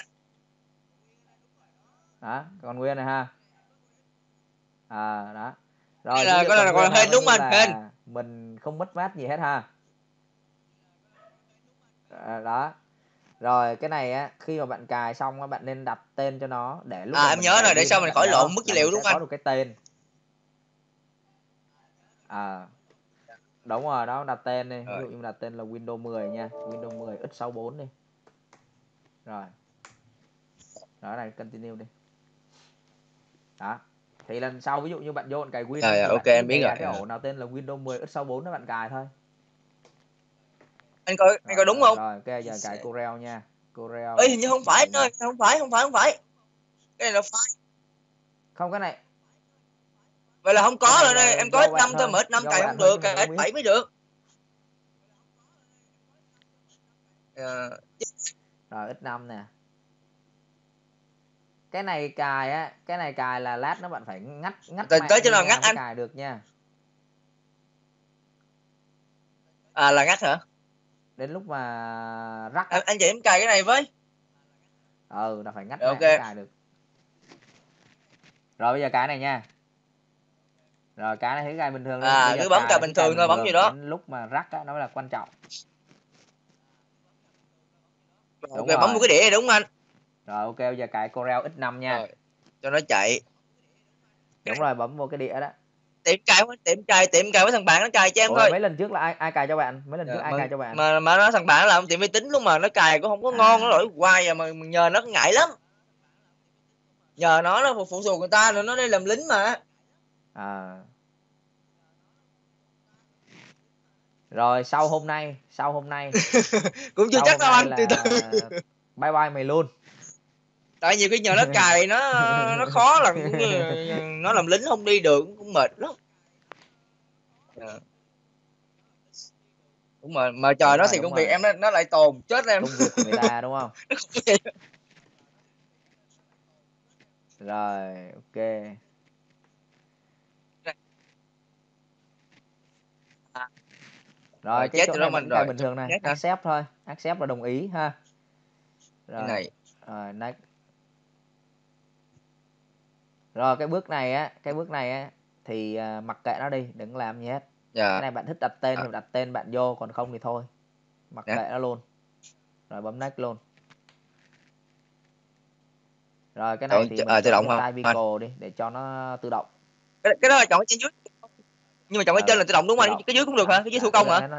Đó, còn nguyên này ha. Đó. Rồi là có là còn hên đúng anh, hên. Mình không mất mát gì hết ha. Đó. Rồi cái này á, khi mà bạn cài xong á, bạn nên đặt tên cho nó để lúc em nhớ rồi, để sau mình khỏi lộn mất dữ liệu đúng không anh? Có được cái tên. Đúng rồi, đó, đặt tên đi. Ví dụ như đặt tên là Windows 10 nha, Windows 10 x64 đi. Rồi. Đó này, continue đi. Đó. Thì lần sau ví dụ như bạn vô bạn cài Windows ok em biết rồi. Cái ổ nào tên là Windows 10 x64 đó bạn cài thôi. Anh coi đúng không? Rồi, ok, giờ cài Corel nha. Corel. Hình như không phải ơi, không phải. Cái này là file. Không, cái này. Vậy là không có rồi đây, em có X5 thôi mà X5 cài không được, cài X7 mới được. Rồi X5 nè. Cái này cài là lát nó bạn phải ngắt tới cho nào ngắt anh cài được nha. Là ngắt hả? Đến lúc mà rắc anh chị em cài cái này với. Là phải ngắt mạng mới cài được. Rồi bây giờ cái này nha. Rồi cái này thấy cài bình thường luôn. Cứ bấm cài bình thường thôi, bấm gì đó. Đến lúc mà rắc á, nó mới là quan trọng. Ok, bấm một cái đĩa này đúng không anh? Rồi ok, bây giờ cài Corel X5 nha. Rồi, cho nó chạy. Đúng rồi, bấm vô cái đĩa đó. Tiệm cài với thằng bạn nó cài cho em thôi. Mấy lần trước là ai cài cho bạn? Mấy lần trước ai cài cho bạn? Mà nó thằng bạn nó làm tiệm vi tính luôn mà nó cài cũng không có ngon, nó lỗi hoài mà nhờ nó ngại lắm. Nhờ nó phụ thuộc người ta rồi, nó đi làm lính mà. Rồi sau hôm nay cũng chưa chắc đâu anh, từ từ. Bye bye mày luôn. Tại nhiều khi nhờ nó cài nó khó là cũng như nó làm lính không đi được cũng mệt lắm. Đúng rồi, mà trời nó thì công việc em nó lại tồn chết em. Công việc của người ta đúng không? Rồi, ok. Rồi cái chỗ này vẫn cài bình thường này, accept thôi, accept là đồng ý ha. Rồi. Này. Rồi next. Rồi cái bước này á thì mặc kệ nó đi, đừng làm gì hết. Cái này bạn thích đặt tên thì đặt tên bạn vô, còn không thì thôi. Mặc kệ nó luôn. Rồi bấm next luôn. Rồi cái này thì mình chọn cái typical đi để cho nó tự động. Cái đó là chọn cái trên dưới. Nhưng mà chọn cái trên là tự động đúng không anh? Cái dưới cũng được hả? Cái dưới thủ công hả?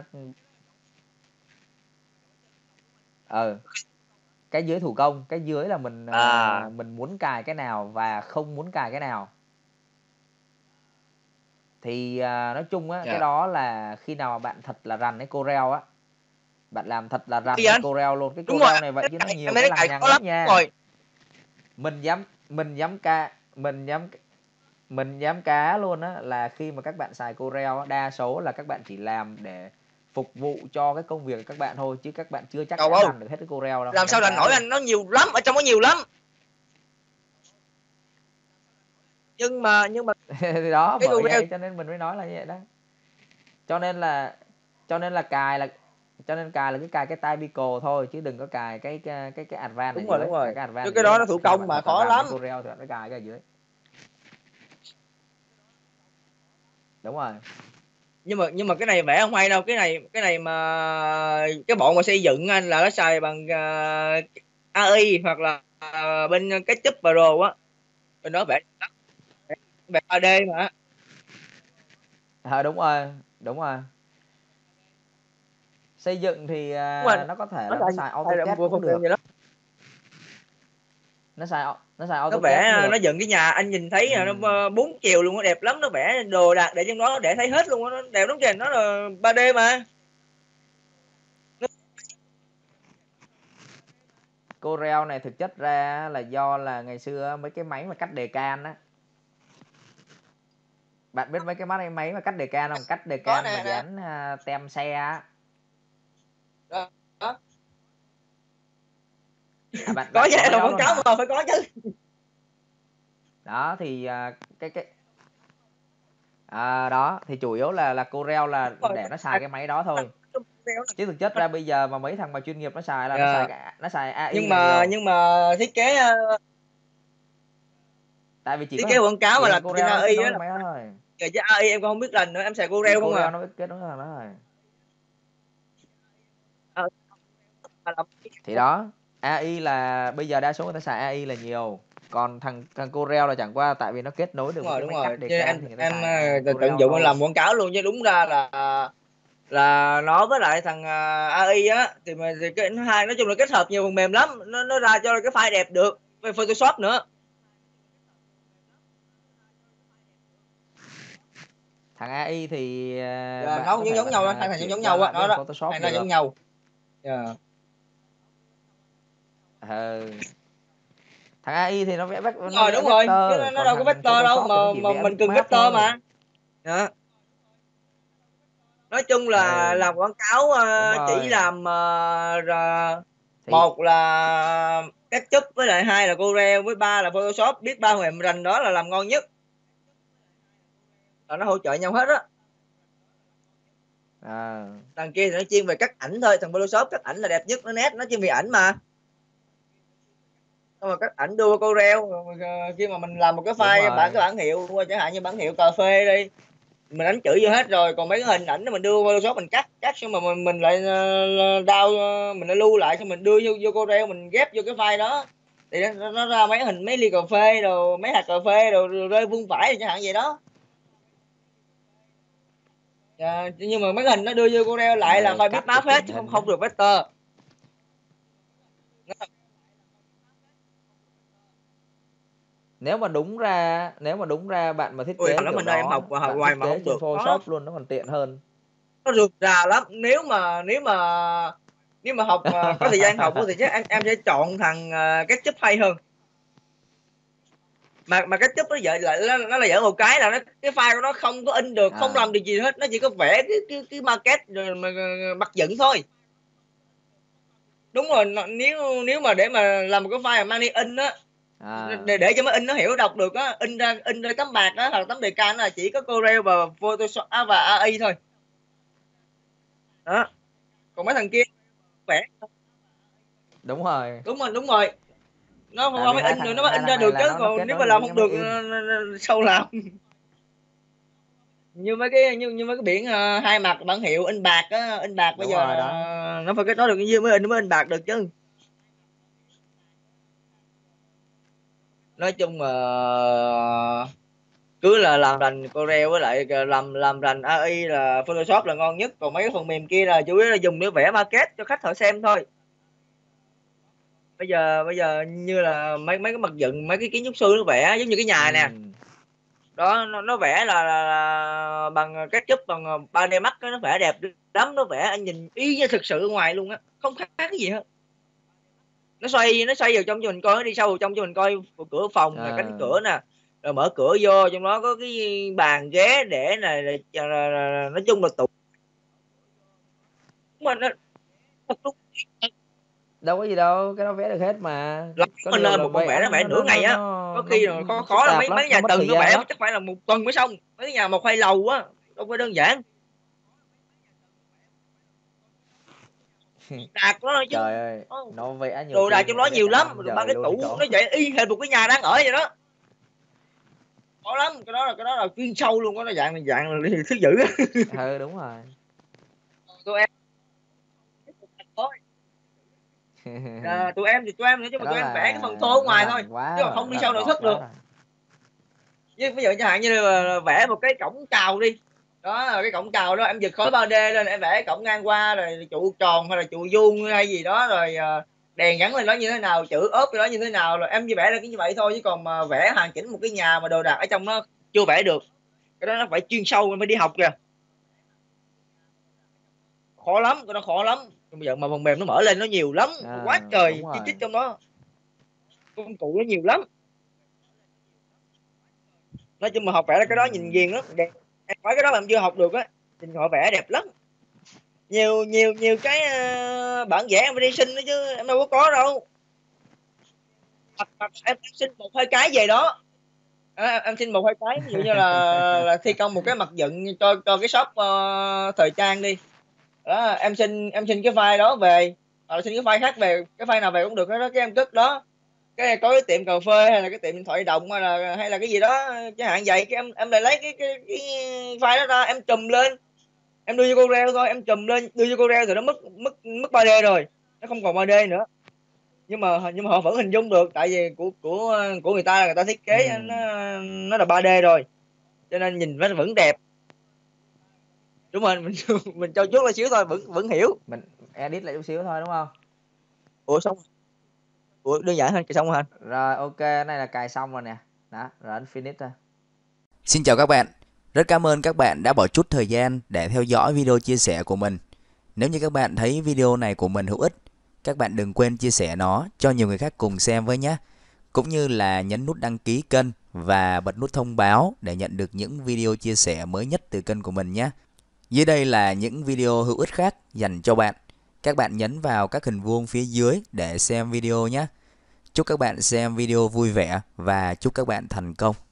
Cái dưới thủ công, cái dưới là mình muốn cài cái nào và không muốn cài cái nào. Thì nói chung á, cái đó là khi nào bạn thật là rành cái Corel á, bạn làm thật là rành cái Corel luôn. Cái Corel này vậy chứ nó nhiều cái lằng nhằng lắm nha. Mình dám cá luôn á là khi mà các bạn xài Corel á, đa số là các bạn chỉ làm để phục vụ cho cái công việc của các bạn thôi, chứ các bạn chưa chắc đã rành được hết cái Corel đâu. Làm sao rành nổi anh, nó nhiều lắm, ở trong có nhiều lắm. Nhưng mà thì đó bởi vậy cho nên mình mới nói là như vậy đó. Cho nên cài là cứ cài cái typical thôi, chứ đừng có cài cái advanced đúng này rồi. Cái advanced cái đó nó thủ công mà khó lắm. Corel thì bạn phải cài cái ở dưới. Đúng rồi. Nhưng mà cái này vẽ không hay đâu. Cái này mà cái bộ mà xây dựng anh là nó xài bằng AI hoặc là bên cái SketchUp Pro á, bên đó vẽ 3D mà. Đúng rồi. Xây dựng thì nó có thể là nó xài AutoCAD cũng được. Nó xài AutoCAD nó vẽ cũng được. Nó dựng cái nhà anh nhìn thấy nó 4 chiều luôn, nó đẹp lắm, nó vẽ đồ đạc để trong đó để thấy hết luôn, nó đẹp lắm kìa, nó là 3D mà. Corel này thực chất ra là do là ngày xưa mấy cái máy mà cắt đề can á. Bạn biết mấy cái máy mà cắt đề can không? Cắt đề can mà dán tem xe á. Đó. Bạn có vậy là quảng cáo mà phải có chứ. Đó thì đó thì chủ yếu là Corel là để nó xài cái máy đó thôi. Chứ thực chất ra bây giờ mà mấy thằng mà chuyên nghiệp nó xài là nó xài AI nhưng mà thiết kế tại vì chỉ thiết kế quảng cáo mà là Corel AI đó máy đó thôi. Chứ AI em còn không biết lần nữa, em xài Corel không à. Nó biết kết nối là nó rồi. Thì đó, AI là bây giờ đa số người ta xài AI là nhiều. Còn thằng Corel là chẳng qua tại vì nó kết nối được với cái máy cắt đề can thì người ta xài em tận dụng làm quảng cáo luôn, chứ đúng ra là nó với lại thằng AI á thì cái hai nói chung là kết hợp nhiều phần mềm lắm, nó ra cho cái file đẹp được, với Photoshop nữa. Thằng AI thì nó cũng giống nhau đó, hai thằng giống nhau á, nó đó hai nó giống nhau. Thằng AI thì nó vẽ vector. Đúng rồi, nó đâu có vector đâu mà mình cần vector mà. Đó. Nói chung là làm quảng cáo chỉ làm một là SketchUp, với lại hai là Corel, với ba là Photoshop, biết ba mềm rành đó là làm ngon nhất. Là nó hỗ trợ nhau hết á. Thằng kia thì nó chuyên về cắt ảnh thôi, thằng Photoshop cắt ảnh là đẹp nhất, nó nét, nó chuyên về ảnh mà. Mà cắt ảnh đưa Corel, khi mà mình làm một cái file cái bản hiệu, chẳng hạn như bản hiệu cà phê đi, mình đánh chữ vô hết rồi, còn mấy cái hình ảnh đó mình đưa Photoshop mình cắt xong mà mình lại mình lại lưu lại, xong mình đưa vô Corel, mình ghép vô cái file đó thì nó ra mấy hình mấy ly cà phê rồi mấy hạt cà phê rồi rơi vuông vãi chẳng hạn vậy đó. Nhưng mà mấy cái hình nó đưa vô Corel lại là file bitmap hết, chứ không được vector. Nếu mà đúng ra bạn mà thiết kế kiểu mình đó, em học hoài mà không được. Photoshop luôn nó còn tiện hơn. Nó rườm rà lắm. Nếu mà học có thời gian học thì chắc em sẽ chọn thằng SketchUp hay hơn. Mà SketchUp nó là dở một cái là cái file của nó không có in được, không làm được gì hết, nó chỉ có vẽ cái market rồi mà bắt dựng thôi. Đúng rồi, nếu mà để mà làm một cái file mà mang đi in á để cho máy in nó hiểu đọc được á, in ra tấm bạc đó hoặc tấm đề can là chỉ có Corel và Photoshop và AI thôi đó, còn mấy thằng kia vẽ. Đúng rồi nó không phải in được, nó mới in ra được chứ, còn nếu mà làm không được sao làm. Như mấy cái biển hai mặt bản hiệu in bạc á, in bạc bây giờ nó phải kết nối được như mới in bạc được chứ. Nói chung là cứ là làm rành Corel với lại làm rành AI là Photoshop là ngon nhất, còn mấy cái phần mềm kia là chủ yếu là dùng để vẽ market cho khách họ xem thôi. Bây giờ như là mấy cái mặt dựng, mấy cái kiến trúc sư nó vẽ giống như cái nhà nè đó, nó vẽ là bằng SketchUp bằng 3D Max, nó vẽ đẹp lắm, nó vẽ anh nhìn y như thực sự ở ngoài luôn á, không khác cái gì hết. Nó xoay vào trong cho mình coi, nó đi sâu vào trong cho mình coi cửa phòng nè, cánh cửa nè, rồi mở cửa vô trong đó có cái bàn ghế để này, nói chung là tủ mà nó đâu có gì đâu, cái đó vẽ được hết mà. Mình lên một con vẽ nó vẽ nửa ngày á, có khi rồi khó là mấy nhà tầng nó vẽ chắc phải là một tuần mới xong, mấy nhà một hai lầu á đâu phải đơn giản. Đạt đó chứ. Trời ơi, nó vẽ nhiều đồ đạc trong đó nhiều lắm, ba cái tủ nó vậy y hệt một cái nhà đang ở vậy đó. Khó lắm, cái đó là chuyên sâu luôn, có nó dạng thứ dữ. Ừ đúng rồi. Tụi em tụi em nói chung là tụi em vẽ cái phần thô ở ngoài thôi, chứ mà không đi sâu nội thất được. Với ví dụ chẳng hạn như là vẽ một cái cổng chào đi đó, cái cổng chào đó em giật khối 3D lên, em vẽ cổng ngang qua rồi trụ tròn hay là trụ vuông hay gì đó, rồi đèn gắn lên đó như thế nào, chữ ốp cái đó như thế nào, rồi em chỉ vẽ ra cái như vậy thôi, chứ còn mà vẽ hoàn chỉnh một cái nhà mà đồ đạc ở trong nó chưa vẽ được, cái đó nó phải chuyên sâu, em phải đi học kìa, khó lắm, cái đó khó lắm. Bây giờ mà phần mềm nó mở lên nó nhiều lắm, quá trời chi tiết trong đó, công cụ nó nhiều lắm. Nói chung mà học vẽ cái đó nhìn ghiền lắm, đẹp. Em nói cái đó mà em chưa học được á, nhìn họ vẽ đẹp lắm, nhiều cái bản vẽ em đi xin đó chứ em đâu có đâu. Em xin một hai cái về đó em xin một hai cái, ví dụ như là thi công một cái mặt dựng cho cái shop thời trang đi đó, em xin cái file đó về, hoặc là xin cái file khác về, cái file nào về cũng được đó, cái em cất đó, cái có cái tiệm cà phê hay là cái tiệm điện thoại động hay là cái gì đó chẳng hạn vậy, cái em lại lấy cái file đó ra, em chùm lên, em đưa cho Corel thôi, em chùm lên đưa cho Corel thì nó mất 3D rồi, nó không còn 3D nữa, nhưng mà họ vẫn hình dung được, tại vì của người ta là người ta thiết kế nó là 3D rồi, cho nên nhìn nó vẫn đẹp. Đúng rồi, mình cho chút lại xíu thôi vẫn hiểu, mình edit lại chút xíu thôi đúng không? Xong đơn giản hơn, xong rồi anh. Rồi ok, cái này là cài xong rồi nè đó, rồi ấn finish thôi. Xin chào các bạn, rất cảm ơn các bạn đã bỏ chút thời gian để theo dõi video chia sẻ của mình. Nếu như các bạn thấy video này của mình hữu ích, các bạn đừng quên chia sẻ nó cho nhiều người khác cùng xem với nhé. Cũng như là nhấn nút đăng ký kênh và bật nút thông báo để nhận được những video chia sẻ mới nhất từ kênh của mình nhé. Dưới đây là những video hữu ích khác dành cho bạn. Các bạn nhấn vào các hình vuông phía dưới để xem video nhé. Chúc các bạn xem video vui vẻ và chúc các bạn thành công.